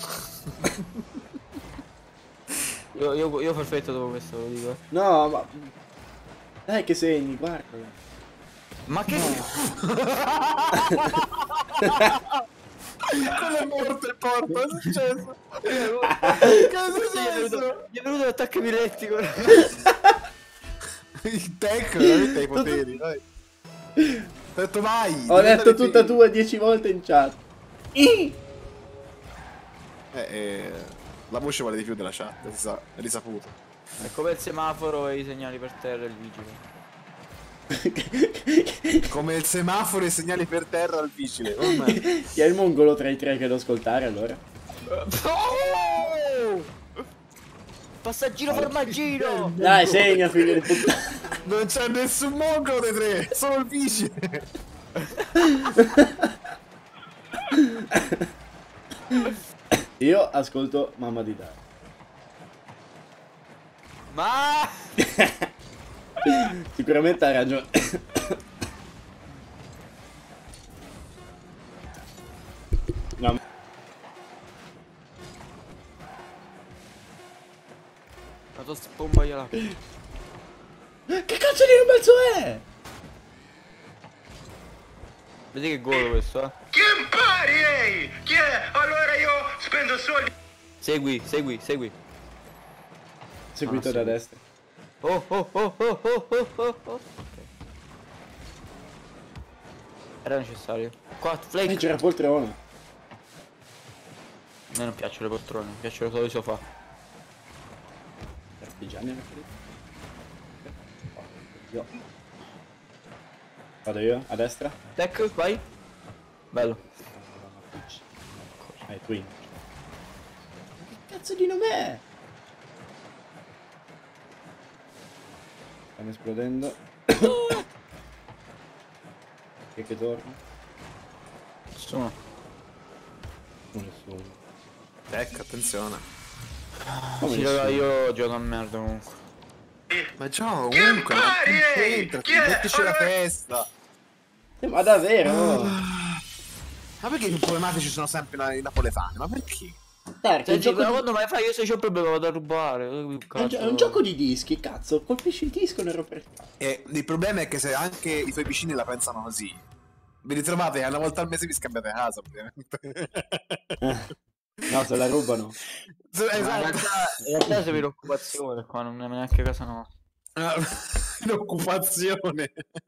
Io, io, io perfetto dopo questo, lo dico. eh. No, ma... Dai che segni, guarda. Ma che... Quello è morto il porto, è successo? Che è Gli è successo? venuto, gli è venuto l'attacco epilettico. Il tech veramente ha i poteri, dai. Ho detto vai! Ho devi detto andare tutta qui. tua dieci volte in chat. Ih! Eh, eh, la voce vale di più della chat, si sa, è risaputo. È come il semaforo e i segnali per terra e il vigile. Come il semaforo e i segnali per terra al vigile. Ormai. Chi è il mongolo tra i tre che devo ascoltare allora? Oh! Passaggino formaggino! Dai, segna, figlio di puttana. Non c'è nessun mongolo dei tre, solo il vigile. Io ascolto Mamma di Dai. Ma Sicuramente hai ragione. No. la tua spomba gliela. Che cazzo di rimbalzo è? Vedi che gol questo, eh? Che impari, ehi! Chi è? Allora io spendo soldi. Segui, segui, segui. Seguito Ah, da sì. destra. Oh oh oh oh oh oh oh oh. Ok. Era necessario. Qua, E Flake. c'era poltrona. A me non piacciono le poltrone, mi piacciono solo i sofà. Artigiani hanno finito. Io. Vado io, a destra. Tech, vai. Bello. Eh, Twin. Che cazzo di nome è? Stanno esplodendo. Che che torna? Nessuno. Nessuno. Ecco, attenzione. Come Sì, raga, nessuno? io gioco a merda comunque. Ma Gio, Che ovunque, ma impari, ehi! concentrati, Chi è? mettici la Allora- testa. Eh, ma davvero? Ma perché i problematici sono sempre i napoletani? Ma perché? Dai, è un Senti, gioco ma di... quando mai fai io se c'ho un problema vado a rubare. È un, gio- è un gioco di dischi, cazzo, colpisci il disco e ne rompe il cazzo. E il problema è che se anche i tuoi vicini la pensano così, vi ritrovate e una volta al mese vi scambiate casa, ovviamente. No, se la rubano. Se- Ma in esatto. realtà, in realtà sei per occupazione qua, non è neanche casa nostra. In occupazione.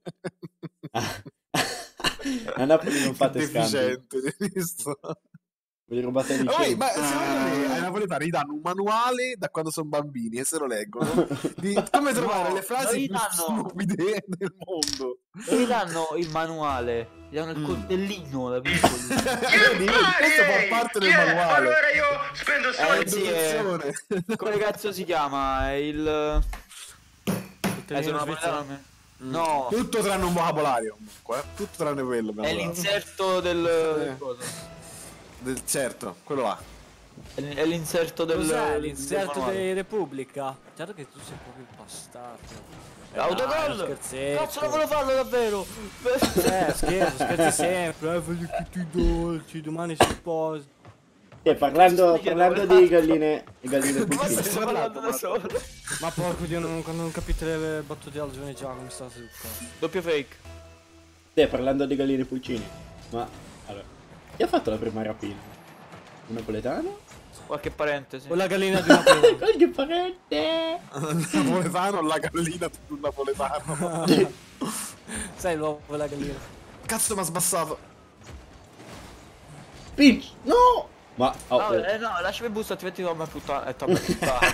A Napoli non fate Che scambi. deficiente, hai visto? Vi rubate i Ah, licei. ma secondo me ai napoletani gli danno un manuale da quando sono bambini e se lo leggono di come trovare No, le frasi non gli più danno. stupide del mondo. Non gli danno il manuale, gli danno il coltellino da piccoli. Vedi, questo fa parte Chi del è? manuale. Allora io spendo Eh, soldi. sì, è- Educazione. Come cazzo si chiama? È il... Eh, sono napoletano a me. No, Tutto tranne un vocabolario comunque, eh. Tutto tranne quello. abbiamo è trovato. l'inserto del... del coso. Del, certo, quello là. È l- è l'inserto del... Cos'è del l'inserto manuale. di Repubblica? Certo che tu sei proprio il bastardo. Autogol! Dai, scherzetto. Cazzo non volevo farlo davvero! Eh, scherzo, scherzi sempre. Eh, voglio che ti dolci, domani si sposa. Eh, parlando, Cazzo, parlando mica di galline, galline Ma pulcine. stai parlando da solo? Ma porco dio, non, quando non capite le battute al giovane già mi sta sul cazzo. Doppio fake. Eh, parlando di galline pulcini. Ma, allora, chi ha fatto la prima rapina? Un napoletano? Qualche parentesi. O la gallina di una prima. Qualche parente! Napoletano, la gallina di un napoletano. Sai l'uovo e la gallina. Cazzo mi ha sbassato. Peach! No! Ma, oh, No, oh. eh, no, lasciami il boost, altrimenti ti do me puttana. Eh, tomma puttana.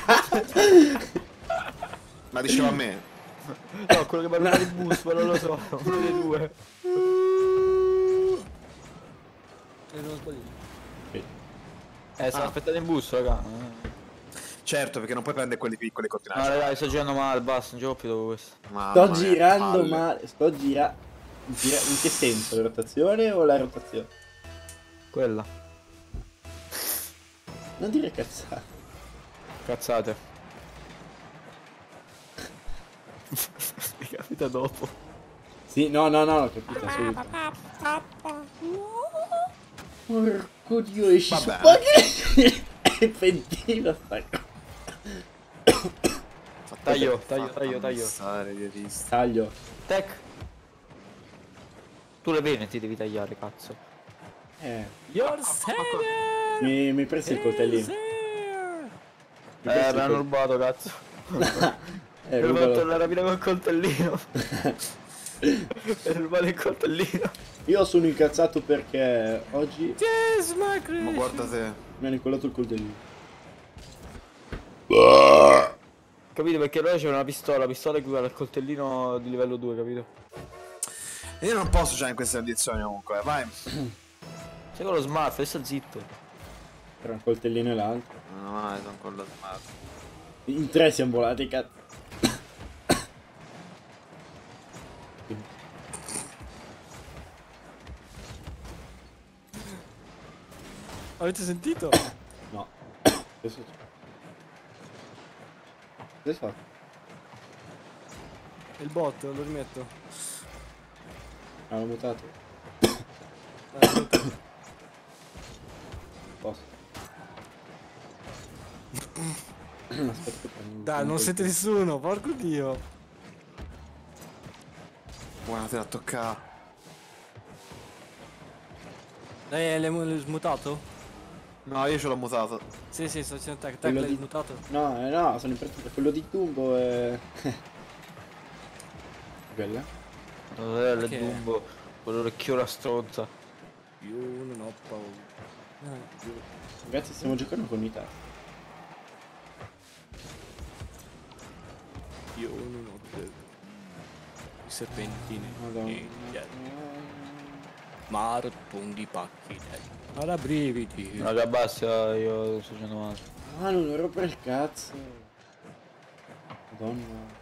Ma diceva a me. No, quello che parla di boost, ma non lo so. Uno dei due. E non sbaglio. Eh, sto Ah. aspettando in boost, raga. Certo, perché non puoi prendere quelli piccoli No, continenti. raga, sto girando male, basta, non gioco più dopo questo. Sto girando male. Sto gira... gira... In che senso? La rotazione o la rotazione? Quella. Non dire cazzate. Cazzate. Mi capita dopo. Sì, no, no, no, ho capito, subito. Porco dio, esci su Vabbè. paghi. È pentina sta cosa. Taglio, taglio, taglio, taglio. Taglio. Tech. Tu le vene ti devi tagliare, cazzo. Eh, Your savior mi, mi presti il coltellino. is here. Mi Eh, presti me il l'hanno col- rubato, cazzo. Eh, Per rubalo. fatto la rapina col coltellino. Per rubare il coltellino. Io sono incazzato perché oggi Yes, my Ma Christ. guarda te. mi hanno incollato il coltellino. Capito? Perché allora c'è una pistola, la pistola equivale al coltellino di livello due, capito? E io non posso già in queste condizioni comunque, vai. Sei con lo smart, resta zitto. Tra un coltellino e l'altro. No, no, sono con lo smart. In tre siamo volati, cazzo. Avete sentito? No. Adesso c'è. Cosa hai fatto? Il bot, lo rimetto. Ah, l'ho mutato. Dai, Posso. Aspetta che prendo- Dai, non sente nessuno, porco dio. Guardate a toccare. Lei l'hai smutato? No, io ce l'ho mutato. Sì, sì, sto dicendo te, te Quello l'hai di- smutato. No, eh, no, sono impartito. Quello di Dumbo è... Quella? Eh, le Che? Dumbo, quell'orecchiola stronza. Io non ho paura. Ragazzi, stiamo giocando con i tasti. Io non ho paura. I serpentini. Madonna. E niente. Maratoni pacchi. Ora brividi. Raga, basta, io sto facendo male. Ah, non rompere il cazzo. Madonna.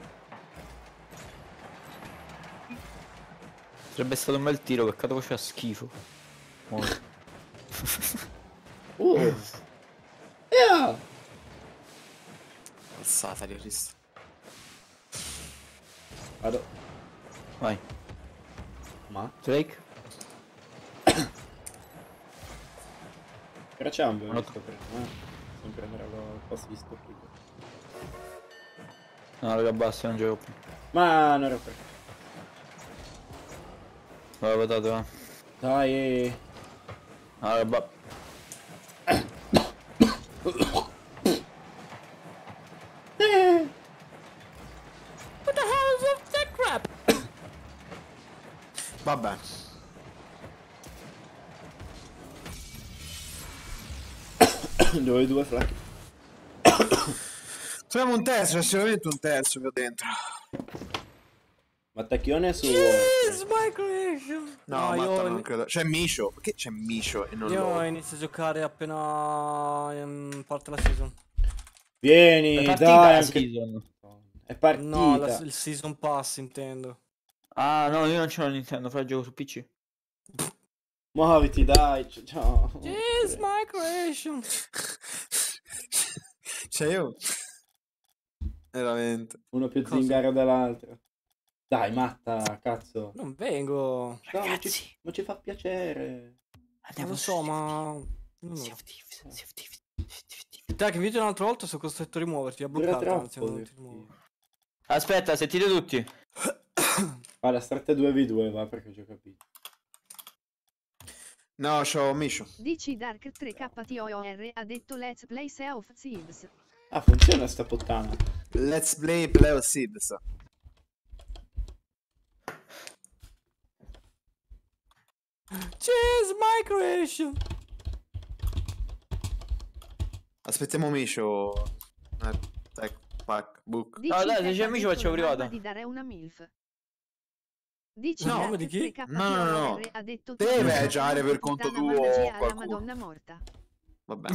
Sarebbe stato un bel tiro, peccato che faceva schifo. Molto. Uh. Yeah. Alzata di Cristo. Vado. Vai. Ma? Drake? Però c'è un Non ho- visto per me. Sempre andare al posto di sto qui. No, raga, basta, non gioco più. Ma non rompere. Vai, patate, va. Dai. No, raga, ba- What the hell is that crap? Vabbè. Dove due flacchi. Troviamo un terzo, c'è sicuramente un terzo qui dentro. Mattacchione su... Yes, my creation. No, No, Matta io, non credo. C'è Micio. Perché c'è Micio e non io lo... inizio a giocare appena um, parte la season. Vieni, È partita dai. la Anche... season. È partita. No, la- il season pass intendo. Ah, no, io non ce l'ho Nintendo, fra il gioco su P C. Muoviti, dai. c- Ciao. Yes, my creation. Cioè io... Veramente. Uno più Cosa? zingaro dell'altro. Dai, matta, cazzo. Non vengo. No, non ci, non ci fa piacere. Non lo so, ma... non lo so. Te che invito un'altra volta sono costretto a rimuoverti, a Dura bloccarti, anzi, troppo. non ti rimuovo. Aspetta, sentite tutti. Va, la start è due vu due, va, perché ho già capito. No, c'ho Micio. Dici Dark tre K T O R ha detto Let's Play Sea of Thieves. Ah, funziona sta puttana. Let's play Play of Seeds. Cheers, my creation. Aspettiamo Micio. Eh, tech, pack, book. Dici No, dai, se Peppa c'è ha amici detto facciamo la mamma privata. di dare una milf. Dici No, Dark ma di chi? tre K T O R No, no, no. ha detto Deve tu- viaggiare per conto Puttana tuo magia o alla qualcuno. Madonna morta. Vabbè.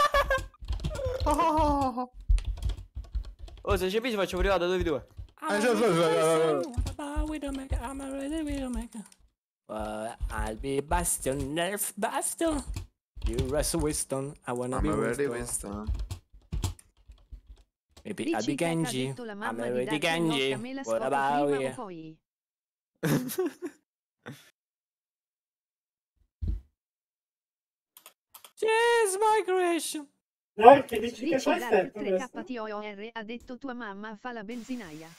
Oh, se c'è P C faccio privata due v due. Eh, già, già, già, già, già. What about Widowmaker? I'm a ready Widowmaker. Uh, I'll be Bastion, Nerf Bastion. You wrestle Winston, I wanna be I'm ready Winston. Winston. Maybe Dici I'll be Peppa ha Genji. detto la I'm mamma a di ready Dark Knight, Genji. a me la What scopro about prima o you? poi. Cheers, my creation. No, che dici che Dici fai Dark sempre tre questo? K T O R ha detto tua mamma fa la benzinaia.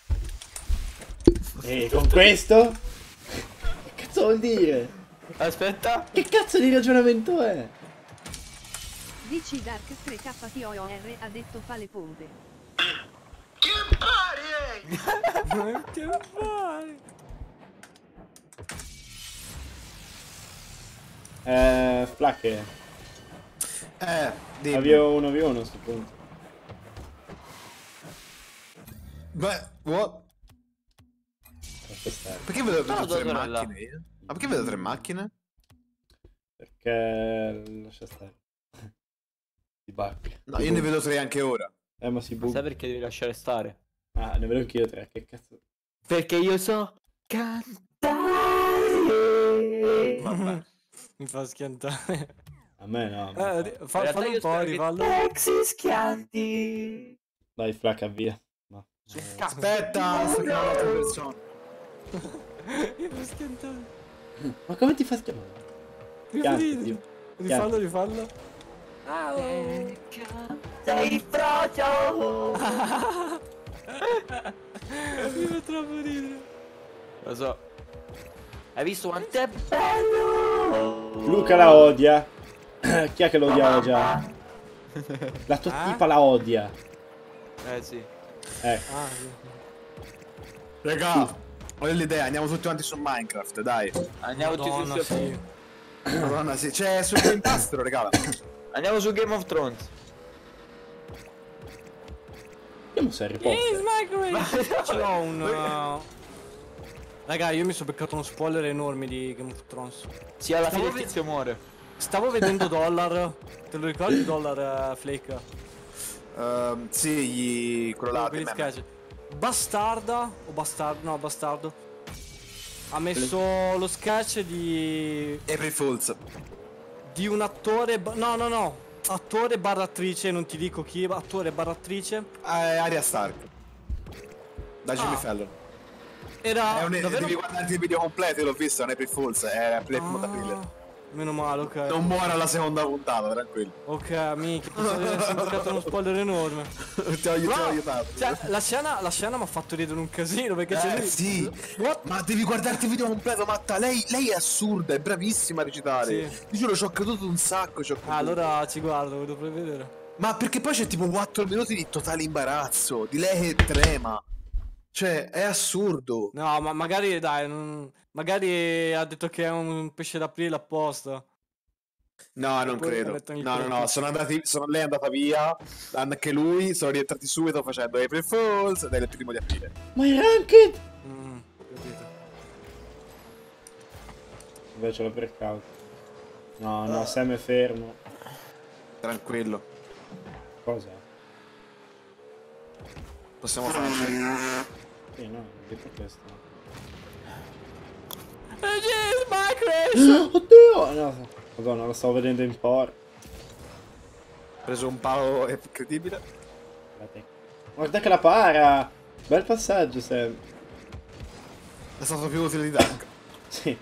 E con questo? Che cazzo vuol dire? Aspetta. Che cazzo di ragionamento è? Dici Dark tre K T O R ha detto fa le pompe. Che pari, eh? Che fai? Eh, flacche. Eh, dimmi. Avvio uno vu uno a sto punto. Beh, what? Lascia stare. Perché vedo, No, vedo tre sorella. macchine io? Ma perché vedo tre macchine? Perché... lascia stare. Si bugga. No, Si io ne bugga. vedo tre anche ora. Eh, ma si Ma sai bugga. perché devi lasciare stare? Ah, ne vedo anch'io tre, che cazzo. Perché io so cantare. Vabbè. Mi fa schiantare. A me no. a me Eh, no. ri- In fa, realtà fallo io un po', spero che rifallo. Texi schianti. Dai, flacca, via. No. Su Eh, cazzo. Aspetta, sto chiamando un'altra persona. Mi fa schiantare. Ma come ti fa chiamare? Mi fa Chianti, ridere. Dio. Rifallo, rifallo. Ah, oh. Sei frocio. Mi fa troppo ridere. Lo so. Hai visto quanto è bello? Luca la odia. Chi è che lo odiava già? La tua Ah? tipa la odia. Eh sì. Eh, Ah, sì. Raga, ho l'idea, andiamo tutti avanti su Minecraft, dai. Andiamo tutti Madonna, su sì. Madonna, sì. C'è su Game Pass, te lo regala. Andiamo su Game of Thrones. andiamo su Harry Potter. Is microwave. Ce l'ho un... uh, Raga, io mi sono beccato uno spoiler enorme di Game of Thrones. Sì, alla fine Stavo il tizio muore. Stavo vedendo Dollar. Te lo ricordi Dollar uh, Flake? Ehm, sì, gli... quello là. Quelli del meme. sketch. Bastarda o bastardo? No, bastardo. Ha messo lo sketch di April Fools. di un attore, ba- no, no, no, attore barra attrice, non ti dico chi, ma attore barra attrice. Eh, Arya Stark. Da Jimmy Ah. Fallon. Era È un... davvero... Devi guardarti il video completo, l'ho visto, è un April Fools. È il primo d'aprile. Ah, meno male, ok. Non muore alla seconda puntata, tranquillo. Ok, amici, pensavo di aversi beccato uno spoiler enorme. ti ho, ti ho No, aiutato. Cioè, la scena, la scena mi ha fatto ridere un casino perché c'è Eh, lui. sì. What? Ma devi guardarti il video completo, Matta. Lei, lei è assurda, è bravissima a recitare. Sì. Io giuro, ci ho creduto un sacco. Ci ho creduto. Ah, allora ci guardo, lo dovrei vedere. Ma perché poi c'è tipo quattro minuti di totale imbarazzo, di lei che trema. Cioè, è assurdo. No, ma magari, dai, non- magari ha detto che è un pesce d'aprile apposta. No, non Poi credo. mettono il No, no, no, colpo. sono andati, sono, lei è andata via, anche lui, sono rientrati subito facendo April Fools ed è il primo di aprile. Ma era anche... Mm, capito. Invece l'ho breakout. No, no, Sam è fermo. Tranquillo, Cosa? possiamo farlo. Sì, no, detto questo. Is my crash! Oddio! No, madonna, lo stavo vedendo in por. Ho preso un palo incredibile. Guardate. Guarda che la para! Bel passaggio, Sam. È stato più utile di Dark. Sì.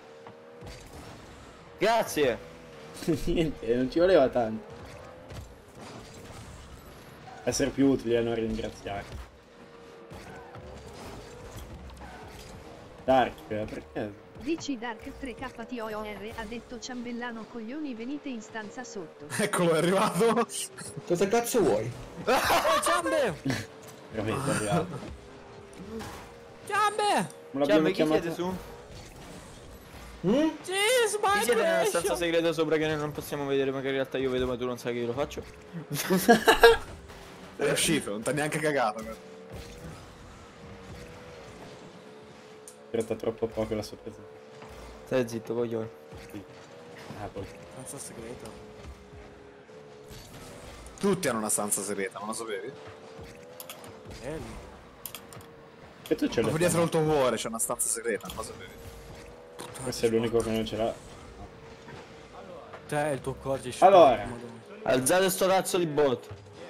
Grazie. Niente, non ci voleva tanto. Essere più utili a non ringraziare. Dark, perché? Dici Dark tre K T O R ha detto ciambellano coglioni venite in stanza sotto. Eccolo, è arrivato. Cosa cazzo vuoi? Oh, ciambe! Veramente è arrivato. Ciambe! Non Ciao, l'abbiamo ma chi siete chiamato. su? Mm? Is my Chi siete nella stanza crash! segreta sopra che noi non possiamo vedere, ma che in realtà io vedo ma tu non sai che io lo faccio? È uscito, non t'ha neanche cagato. però. Aspetta troppo poco la sua presenza. Stai zitto, coglione. Sì. Ah, poi. Stanza segreta. Tutti hanno una stanza segreta, non lo sapevi? Bello. E tu ce Ma l'hai. dietro il tuo cuore c'è una stanza segreta, non lo sapevi? Questo è l'unico che non ce l'ha. Te e il tuo corgi. Allora. Alzate sto cazzo di bot.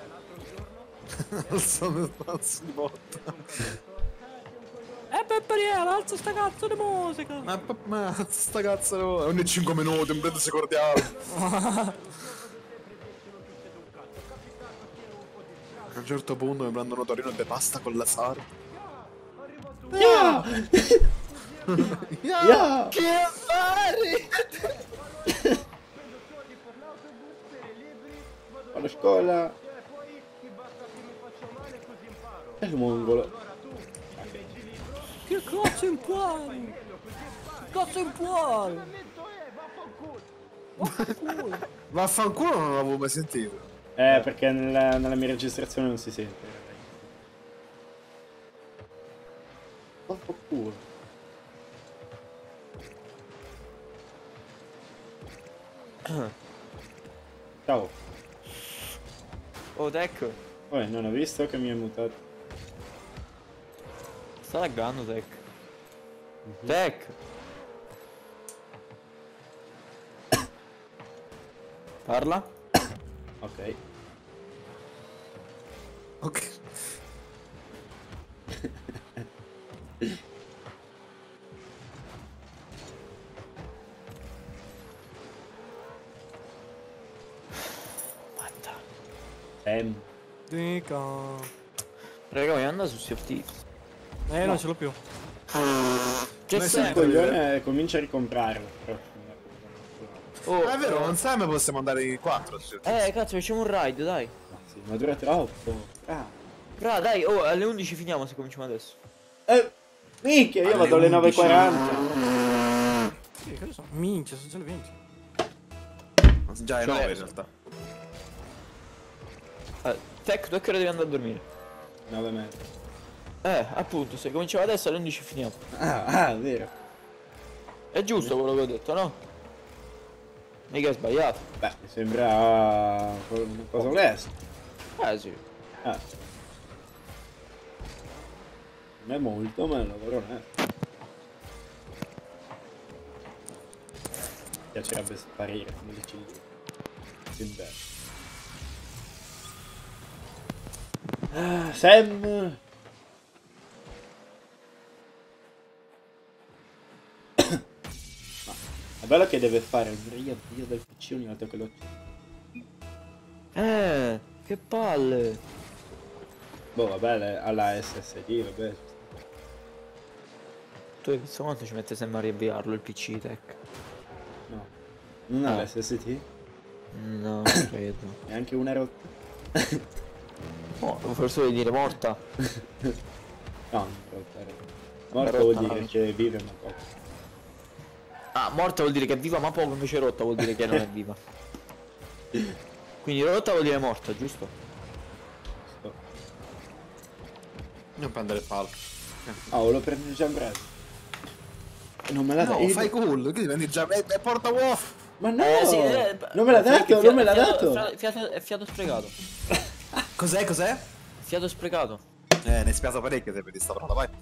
Sono stanza di botta. Eh, Pepperiera, alza sta cazzo di musica! Ma, ma sta cazzo ogni cinque minuti, un breve si cordiale. A un certo punto mi prendono Torino e pasta con la sarda. Yeah! Yeah! Che fare? Alla scuola. È il mongolo. Che cazzo impari? Che cazzo impari? Vaffanculo non l'avevo mai sentito. Eh, perché nella, nella mia registrazione non si sente. Vaffanculo. Ciao. Oh, Tech. Poi non ho visto che mi è mutato. Sta laggando, Tech. Tech. Parla. Ok. Ok. Ehm. Dica. Raga, mi anda su Sea of Thieves. Eh, non ce l'ho più. C'è Ma se il sempre. coglione comincia a ricomprarlo. Oh, Ah, è vero, eh, non sai, ma possiamo andare in quattro. Eh, cazzo, facciamo un ride, dai. Ma sì, ma dura troppo. Ah. Bra, dai, oh, alle undici finiamo se cominciamo adesso. Eh, minchia, io Alle vado alle nove e undici. quaranta. Sì, che ne so. Minchia, sono già le venti. Già è Cioè- nove in realtà. Eh, Tech, tu a che ora devi andare a dormire? nove e mezza. Eh, appunto, se cominciamo adesso alle undici finiamo. Ah, ah, è vero. È giusto quello che ho detto, no? Mica è sbagliato. Beh, mi sembra una cosa onesta. Eh sì. Ah. Non è molto, ma è un lavoro onesto. Mi piacerebbe sparire come decidi. Invece. Ah, Sam! È bello che deve fare il riavvio del P C ogni volta che lo... Eh, che palle. Boh, vabbè, le- alla S S D, vabbè. Tu hai visto quanto ci mette sempre a riavviarlo il P C, Tech? No. Non ha Ah. l'S S D? No, credo. Neanche una rotta? Oh, forse vuoi dire morta? No, non rotta, rotta. Morto Rotta, vuol dire no. che vive ma poco. Ah, morta vuol dire che è viva ma poco, invece rotta vuol dire che non è viva. Quindi rotta vuol dire morta, giusto? Sto. Non prendere il palo. Oh, lo prendo già in breve. Non me l'ha dato. No, fai cool, che prendi già. E porta uovo. Ma no! Eh, sì, eh, non me l'ha fiato- dato, non me l'ha fiato- dato! fiato- fiato- È fiato sprecato. Cos'è, cos'è? Fiato sprecato. Eh, ne spiato parecchio se vedi sta parola, vai.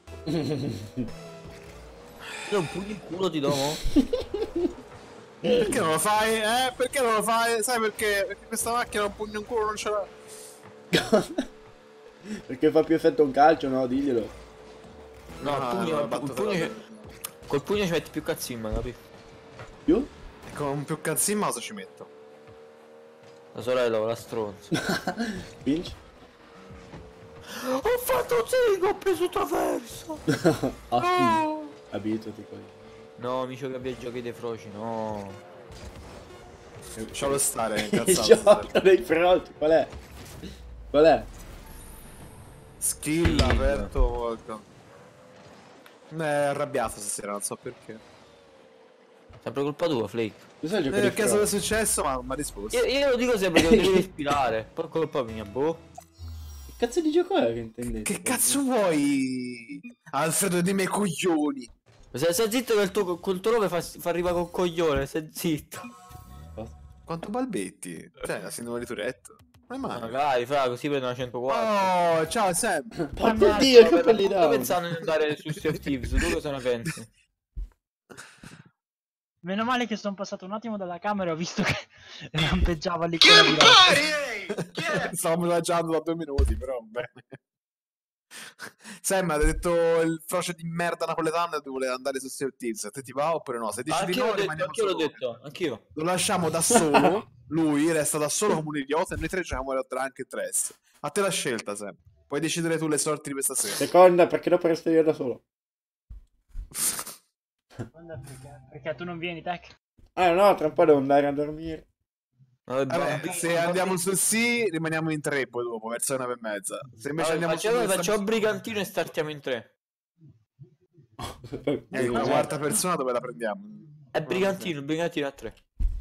Io un pugno in culo ti do, mo? Perché non lo fai? Eh, perché non lo fai? Sai perché? Perché questa macchina un pugno in culo non ce l'ha. Perché fa più effetto un calcio, no? Diglielo. No, il Ah, pugno, no, il battuta pugno da- ci- col pugno ci metti più cazzimma, capi? Più? Con più calzi in mouse ci metto. La sorella con la stronza. Vinci? Ho fatto zig, ho preso traverso. Ottimo. Abituati così. No, amico che abbia giochi dei froci, no. Lascialo stare, Il incazzato. gioco dei fronti, qual è? Qual è? Skill aperto. È arrabbiato stasera, non so perché. Sempre colpa tua, Flake. Cos'è il gioco Eh, dei ho chiesto cosa è fronti? successo, ma mi ha risposto. Io, io lo dico sempre che lo devi ispirare. Poi colpa mia, boh. Che cazzo di gioco è che intendete? Che cazzo vuoi? Alfredo dei miei coglioni. Se sei zitto che il tuo, quel tuo nome fa, fa arrivare col coglione, sei zitto. Quanto balbetti? Cioè, la sindrome di Tourette. Come mai? Magari, fra, così prendo una centoquattro. Oh, ciao Sam. Porco dio, che belli Sto down. pensando di andare su Sea of Thieves, tu cosa ne pensi? Meno male che sono passato un attimo dalla camera e ho visto che rampeggiava lì con la Che virata. impari, ehi! Chi è? Stavamo viaggiando da due minuti, però bene. Sam ha detto il froce di merda napoletano che vuole andare su Sea of Thieves. A te ti va oppure no? Se dici di Anch'io no, l'ho detto, rimaniamo anch'io l'ho solo. detto, anch'io. Lo lasciamo da solo. Lui resta da solo come un idiota e noi tre giochiamo a Drunk tre S. A te la scelta, Sam. Puoi decidere tu le sorti di questa sera. Seconda, perché dopo resto io da solo. Guarda perché, perché tu non vieni, Tech? Ah no, tra un po' devo andare a dormire. Vabbè, Vabbè, bambino, se bambino. andiamo sul sì, rimaniamo in tre poi dopo, verso le nove e mezza. Se invece Vabbè, andiamo facciamo, sul facciamo brigantino e startiamo in tre. Ecco, la quarta persona dove la prendiamo? È brigantino, il brigantino a tre.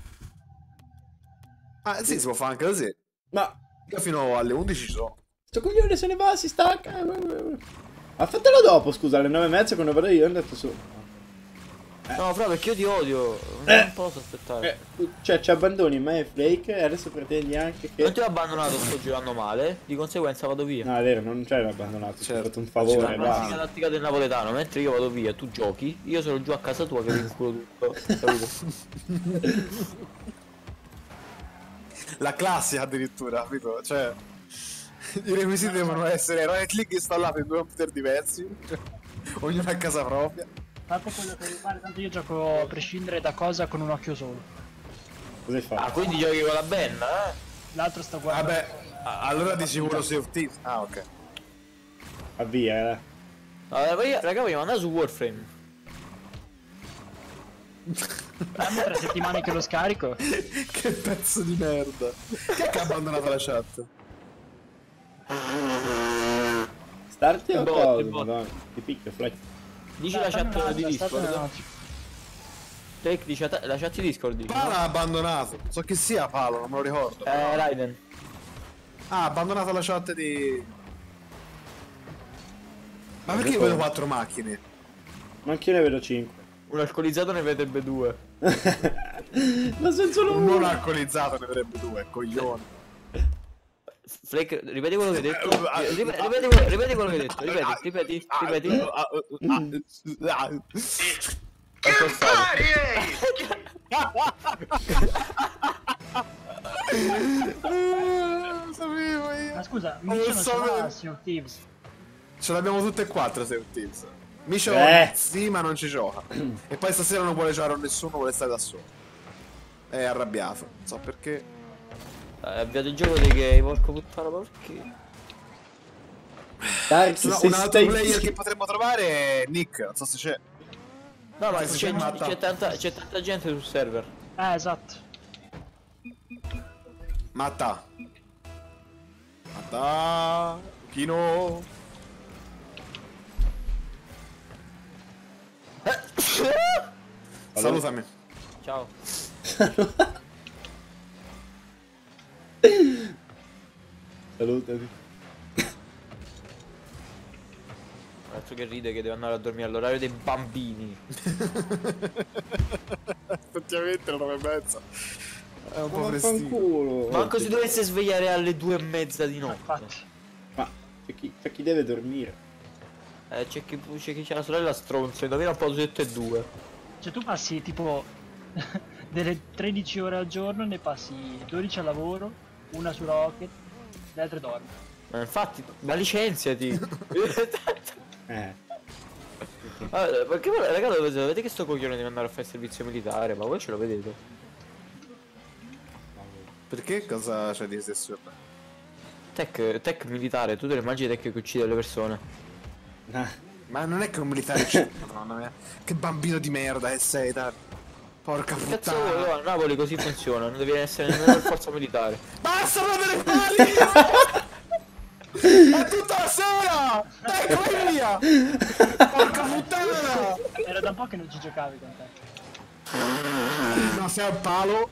Ah sì, si può fare anche così. Ma Io fino alle undici ci sono. sto coglione se ne va, si stacca. Ma fatelo dopo, scusa, alle nove e mezza quando vado io, è andato su. No, fra, perché io ti odio. Non Eh. posso aspettare. Eh, cioè, ci abbandoni me e Flake e adesso pretendi anche che... Non ti ho abbandonato, sto girando male. Di conseguenza vado via. No, è vero, non ci hai abbandonato, ti ho Certo. fatto un favore, La classica basta. tattica del napoletano, mentre io vado via, tu giochi, io sono giù a casa tua che vi inculo tutto. Capito? La classica addirittura, capito? Cioè, i requisiti devono essere Rocket League installato in due computer diversi, ognuno a casa propria. Fate quello che devi fare, tanto io gioco a prescindere da cosa con un occhio solo. Cosa hai Ah, fatto? quindi giochi con la benda, eh? L'altro sta guardando. Vabbè, a- allora di sicuro Sea of Thieves. Ah, ok. Avvia, eh. Allora, poi, raga, vogliamo andare su Warframe. Dammi tre settimane che lo scarico. Che pezzo di merda. Chi è che ha abbandonato la chat? Starti o Bot, cosa? bot. Madonna, ti picchio, Flake. Dici Dai, la fammi chat un'altra, di state Discord. un'altra. Take, dici la la chat di Discord, dici, Palo no? ha abbandonato. So chi sia Palo, non me lo ricordo. Eh, Raiden. Ah, ha abbandonato la chat di... Ma perché io vedo quattro macchine? Ma anch'io ne vedo cinque. Un alcolizzato ne vedrebbe due. Ma sono solo Un non uno. alcolizzato ne vedrebbe due, coglione. Flake, ripeti quello che hai detto. Ripeti, ripeti, quello- ripeti quello che hai detto. Ripeti, ripeti, ripeti. Che fari, ehi? Sapevo io. Ma scusa, Non Misha lo non so, ce l'ha vero. Sea of Thieves. Ce l'abbiamo tutte e quattro Sea of Thieves. Misha Eh. sì, ma non ci gioca. E poi stasera non vuole giocare con nessuno, vuole stare da solo. È arrabbiato, non so perché. Hai avviato il gioco dei gay, porco puttana, ma perché? Dark, No, se un altro stai... player che potremmo trovare è Nick, non so se c'è. No, ma Che si c'è, chiama c'è Matta. tanta, c'è tanta gente sul server. Eh, esatto. Matta. Matta. Kino. Salutami. Ciao. Salutati. Altro che ride che deve andare a dormire all'orario dei bambini. Effettivamente la nove e mezza. È un po' prestino. Vaffanculo. Manco si dovesse svegliare alle due e mezza di notte. Infatti. Ma c'è chi, c'è chi deve dormire. Eh, c'è chi c'è chi c'ha la sorella stronza, indovina un po' tutte e due. Cioè tu passi tipo delle tredici ore al giorno, ne passi dodici al lavoro, una su Rocket, le altre dormi. Ma infatti, ma licenziati. Eh. Allora, perché voi, ragazzi, vedete che sto coglione deve andare a fare il servizio militare, ma voi ce lo vedete? Perché? Cosa c'è di stesso? Tech, tech militare, tu te lo immagini tech che uccide le persone? Ah, Ma non è che un militare c'è. Madonna mia. Che bambino di merda che sei, dai. Porca Che cazzo vuoi? puttana. A Napoli così funziona, non devi essere nemmeno per forza militare. Basta rompere le palle! È tutta la sera! Dai, vai via! Porca puttana! Era da un po' che non ci giocavi con te. No, sei un palo.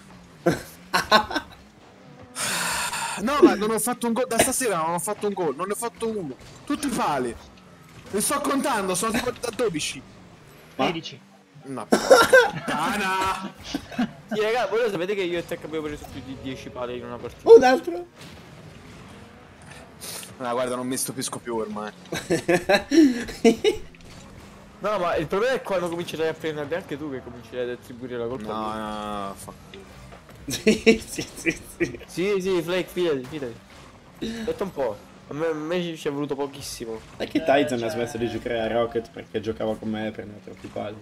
No, ma non ho fatto un gol. Da stasera non ho fatto un gol, non ne ho fatto uno. Tutti i pali. Ne sto contando, sono tipo da dodici. tredici. No, puttana! Sì, raga, voi lo sapete che io e Tech abbiamo preso più di dieci pali in una partita? un altro? No, guarda, non mi stupisco più ormai. No, ma il problema è quando comincerai a prenderli anche tu che comincerai ad attribuire la colpa No, a lui. no, no, fa... Sì, sì, sì, sì. Sì, sì, Flake, fidati, fidati. Aspetta un po'. A me, a me ci è voluto pochissimo. È che Tyson ha smesso di giocare a Rocket perché giocava con me e prendeva troppi pali.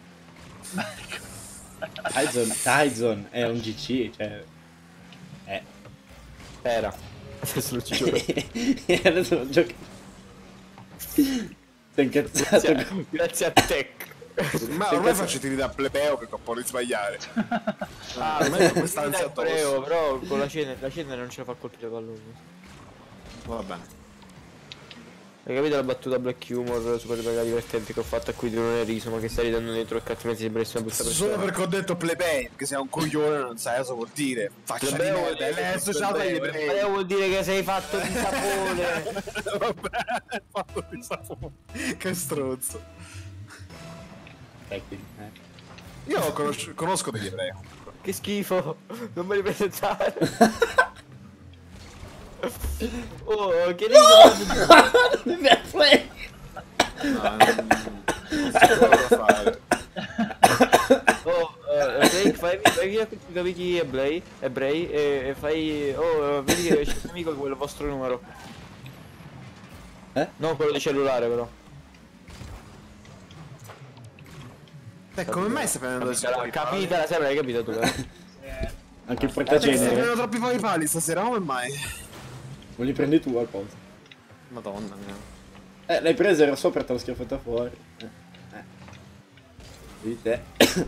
Tyson, Tyson è un G C, cioè... Eh. Era. Adesso lo ci gioco. E adesso non gioca. Sei incazzato. Grazie, grazie a Tech. Ma ormai faccio tiri da plebeo perché ho paura di sbagliare. Ah, ormai ho questa dai, ansia prego, addosso. però con la cena, la cena non ce la fa colpire pallone. Va bene. Hai capito la battuta black humor super mega divertente che ho fatto a cui tu non hai riso, ma che stai ridendo dietro il cazzo mentre si presta una brutta persona? Solo perché ho detto plebei, perché sei un coglione non sai cosa vuol dire. Faccia di Plebeo vuol merda, dire lei è associato agli plebeo ebrei. vuol dire che sei fatto di sapone. Vabbè, fatto di sapone. Che stronzo. Tecnico, eh. Io conosco, conosco degli ebrei. Che schifo, non me li presentare. Oh, che riso. Fair play. No, non, non so cosa fare. Oh, uh, Blake, fai, fai via questi amici ebrei, ebrei e, e fai... Oh, vedi che c'è un amico con il vostro numero. Eh? No, quello di cellulare però. Beh, come mai stai prendendo il Capita, capita, sempre l'hai capito tu, eh? Anche il Stai portacenere. prendendo troppi pali pali stasera, come mai? Non li prendi tu al posto. Madonna mia. Eh, l'hai presa, era sopra, te l'ho schiaffata fuori. Eh. Eh. Di te.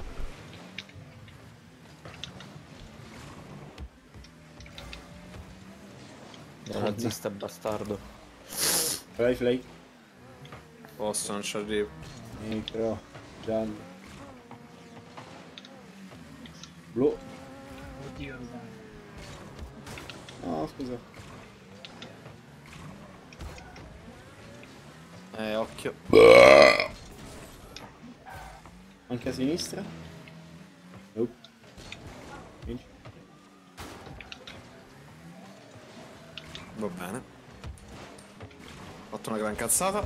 È un nazista bastardo. Fly, fly. Posso, non ci arrivo. Micro. Giallo. Blu. Oddio, No, scusa. Eh, occhio. Anche a sinistra. Nope. Vinci. Va bene. Ho fatto una gran cazzata.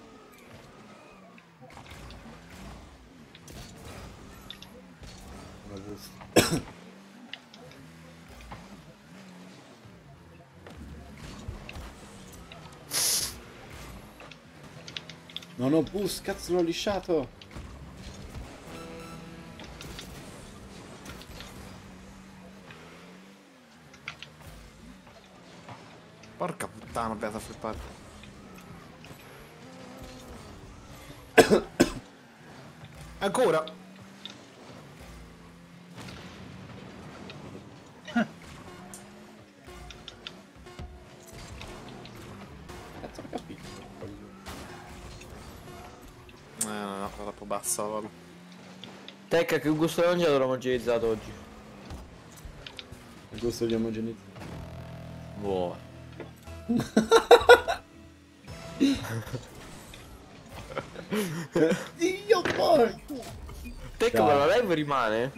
Una busta. Non ho boost, cazzo l'ho lisciato. Porca puttana, beata flippare. Ancora. Cazzo, ho capito. Eh, no, no, troppo bassa, vabbè. Tecca, che gusto hai mangiato l'omogenizzato oggi? Il gusto di omogeneità. Buono. Dio porco! Tecca, ma la live rimane?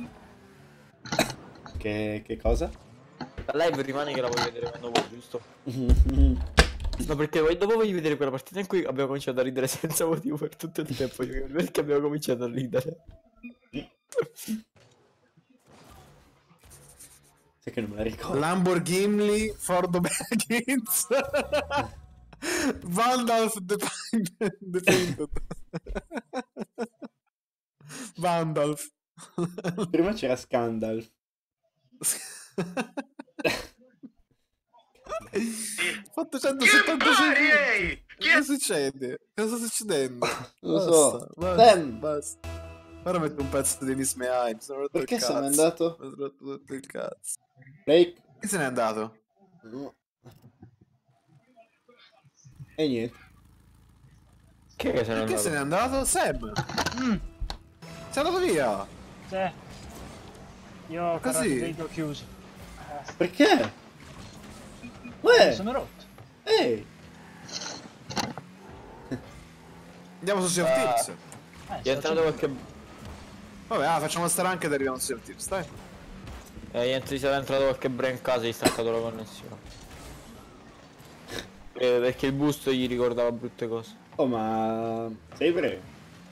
Che, che cosa? La live rimane che la voglio vedere dopo, giusto? No, perché poi dopo voglio vedere quella partita in cui abbiamo cominciato a ridere senza motivo per tutto il tempo. Perché abbiamo cominciato a ridere? Sai che non me la ricordo. Lamborghini, Ford Baggins. Vandalf the the Painted. Vandalf. Prima c'era Scandal. Ho fatto centosettantacinque. Ehi! Chi è? Cosa succede? Cosa sta succedendo? Non lo so. Basta, Sam! basta. Ora metto un pezzo di Nisme High. Mi sono rotto Perché il se n'è cazzo. andato? Mi sono rotto tutto il cazzo. Blake? Chi se n'è andato? No. E niente. Che che se n'è Perché andato? se n'è andato? Sam! Mm, Sei andato via! sì. Io ho Così? caratterizzo chiuso. Basta. Perché? Mi Uè! sono rotto. Ehi! Andiamo su Sea of Thieves. Eh, Gli è sto entrato facendo- qualche... Vabbè, ah, facciamo stare anche ed arriviamo su Sea of Thieves, dai. Eh, niente, gli sarà entrato qualche brain in casa e gli è staccato la connessione. Eh, perché il busto gli ricordava brutte cose. Oh, ma... Sei breve?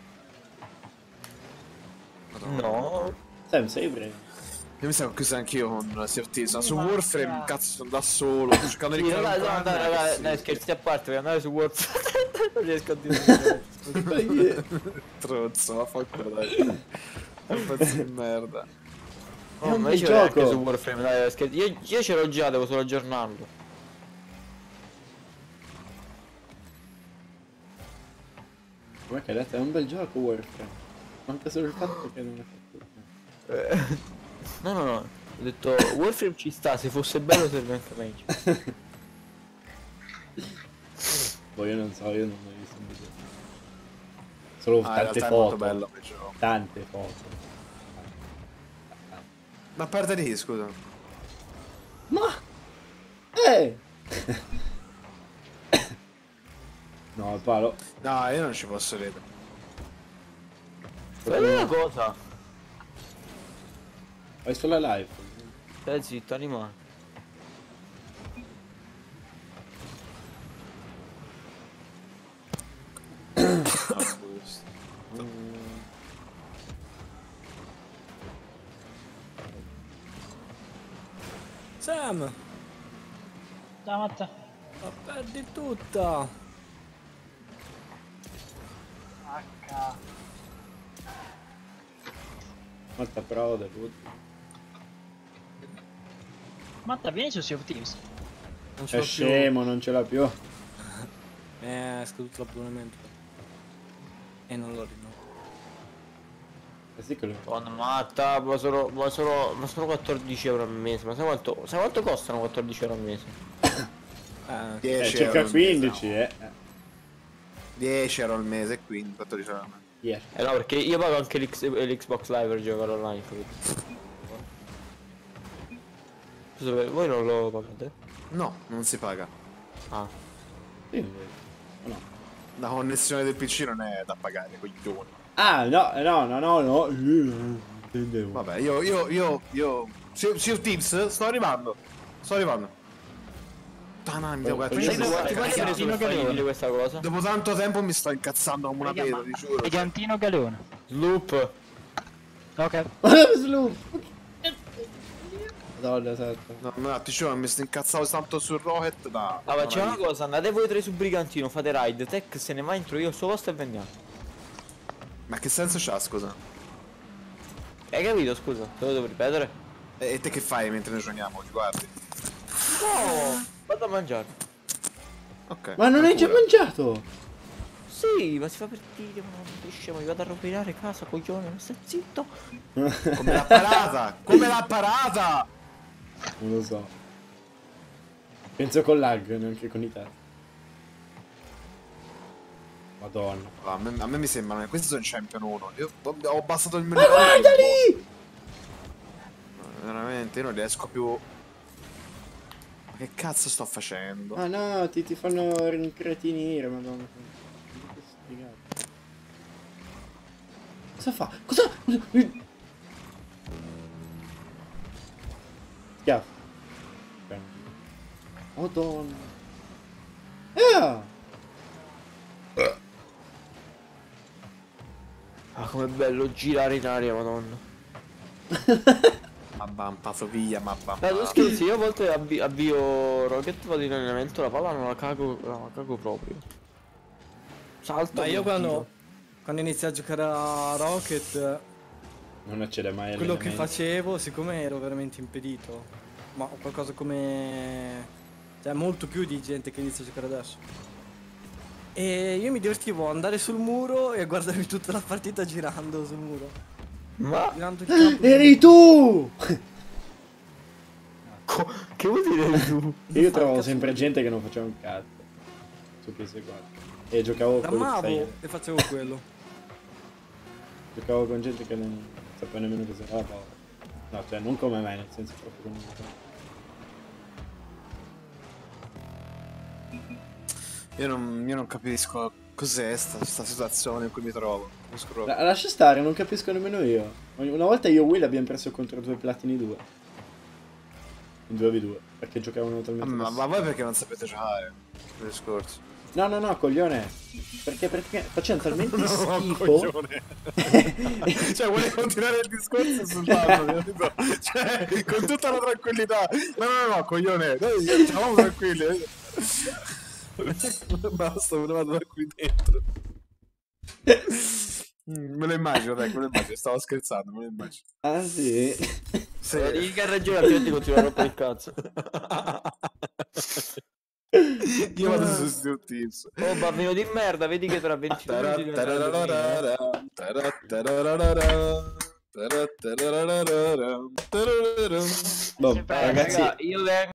No. Sam, sei breve? Io mi stavo chiuso anch'io con Sea of Thieves. Ma su Ma- Warframe, cazzo, sono da solo. Sto cercando di Sì, creare dai, un dai, clan, dai, eh, dai, sì, dai, sì. scherzi a parte, voglio andare su WhatsApp. Non riesco a dire. Trozzo, ma fa culo, dai. È un pezzo di merda. È No, un ma bel io ce l'ho gioco. anche su Warframe, dai, scherzi. Io, io ce l'ho già, devo solo aggiornarlo. Come che hai detto? È un bel gioco Warframe. Manca solo il fatto che non è fatto. Eh, No, no, no. Ho detto Warframe ci sta, se fosse bello sarebbe anche meglio. Poi io non so, io non ho mai visto un video. Solo Ah, in tante realtà è foto. molto bello quel gioco. Tante foto. Ma a parte lì, scusa. Ma... Eh! No, il palo. No, io non ci posso ridere. Fai una cosa. Vai sulla live. Stai zitto, animale. Sam, Ciao Matta. la perdi tutta. H. Molta prova tutto. Matta, vieni su Sea of Thieves. Non ce È l'ho più. scemo, non ce l'ha più. Eh, è scaduto l'abbonamento. E non lo rinnovo. Eh sì che lo... Madonna, matta, ma sono, ma sono, ma sono quattordici euro al mese. Ma sai quanto, sai quanto costano quattordici euro al mese? Eh, Eh, dieci circa euro al quindici, mese, eh. no. dieci euro al mese, quindi quattordici euro al mese. Yeah. Eh no, perché io pago anche l'X- l'Xbox Live per giocare online, capito? Scusa, voi non lo pagate? No, non si paga. Ah. Sì, invece. O no? La connessione del P C non è da pagare, coglioni. Ah, no, no, no, no, no. Intendevo. Vabbè, io, io, io, io... Sea Sea of Thieves, sto arrivando. Sto arrivando. Ah, no, mi devo Oh, guardare. oh, Ti- oh, ti- Ti puoi ti- dire ti- solo che fai devo- dire questa cosa? Dopo tanto tempo mi sto incazzando come una Si pietra, chiama ti giuro. Gigantino Galeone. Sloop. Ok. Sloop. Madonna, esatto. No, no, ti giuro, mi sto incazzando tanto sul Rocket da... Ah, facciamo da una cosa, andate voi tre su Brigantino, fate raid, Tech se ne va, entro io al suo posto e vendiamo. Ma che senso c'ha, scusa? Hai capito, scusa? Te lo devo ripetere? E e te che fai mentre noi giochiamo? Ci guardi? No! Vado a mangiare. Ok. Ma non hai già ancora. mangiato? Sì, ma si fa per dire, ma non riesce, ma mi vado a rovinare casa, coglione, ma stai zitto. Come l'ha parata? Come l'ha parata? Non lo so. Penso con lag, neanche con i tasti. Madonna. A me, a me mi sembra, questi sono Champion uno. Io ho, ho abbassato il mio Ma guarda lì! Veramente, io non riesco più. Ma che cazzo sto facendo? Ah no, ti, ti fanno rincretinire, madonna. Che sfigato. Cosa fa? Cosa? Schiaffo. Madonna. Eh! Ah, com'è bello girare in aria, madonna. Ma bampato via, ma Dai, tu bampato. scherzi, io a volte avvi- avvio Rocket, vado in allenamento, la palla non la cago, la cago proprio. Salto. Ma io mi quando, tiro. quando iniziai a giocare a Rocket, Non accede mai quello che all'elemento. facevo, siccome ero veramente impedito, ma qualcosa come... cioè molto più di gente che inizia a giocare adesso. E io mi divertivo a andare sul muro e a guardarmi tutta la partita girando sul muro. Ma Girando il campo. Eri tu! co- che vuol dire tu? Io trovo sempre gente che non faceva un cazzo su P S quattro. E giocavo con Rammavo sai, e facevo quello. giocavo con gente che non sapeva nemmeno cos'era la paura. No, cioè non come me, nel senso proprio come me. Io non, io non capisco cos'è sta, sta situazione in cui mi trovo. Non capisco proprio. La- lascia stare, non capisco nemmeno io. Una volta io e Will abbiamo preso contro due platini due. In due v due, perché giocavano Ma, talmente ma, basso. ma voi perché non sapete giocare? Il discorso. No, no, no, coglione. Perché, perché facevano talmente No, schifo. coglione. Cioè, vuole continuare il discorso sull'altro, capito? Cioè, con tutta la tranquillità. No, no, no, coglione. Noi siamo tranquilli. Basta, me ne vado da qui dentro. Mm, me lo immagino, dai, me lo immagino. Stavo scherzando, me lo immagino. Ah, sì. Sì. Devi che ha ragione, altrimenti continua a rompere il cazzo. Io vado su Steel Tips. Oh, bambino di merda, vedi che tra venti minuti diventa Boh, Eh, ragazzi, raga, io vengo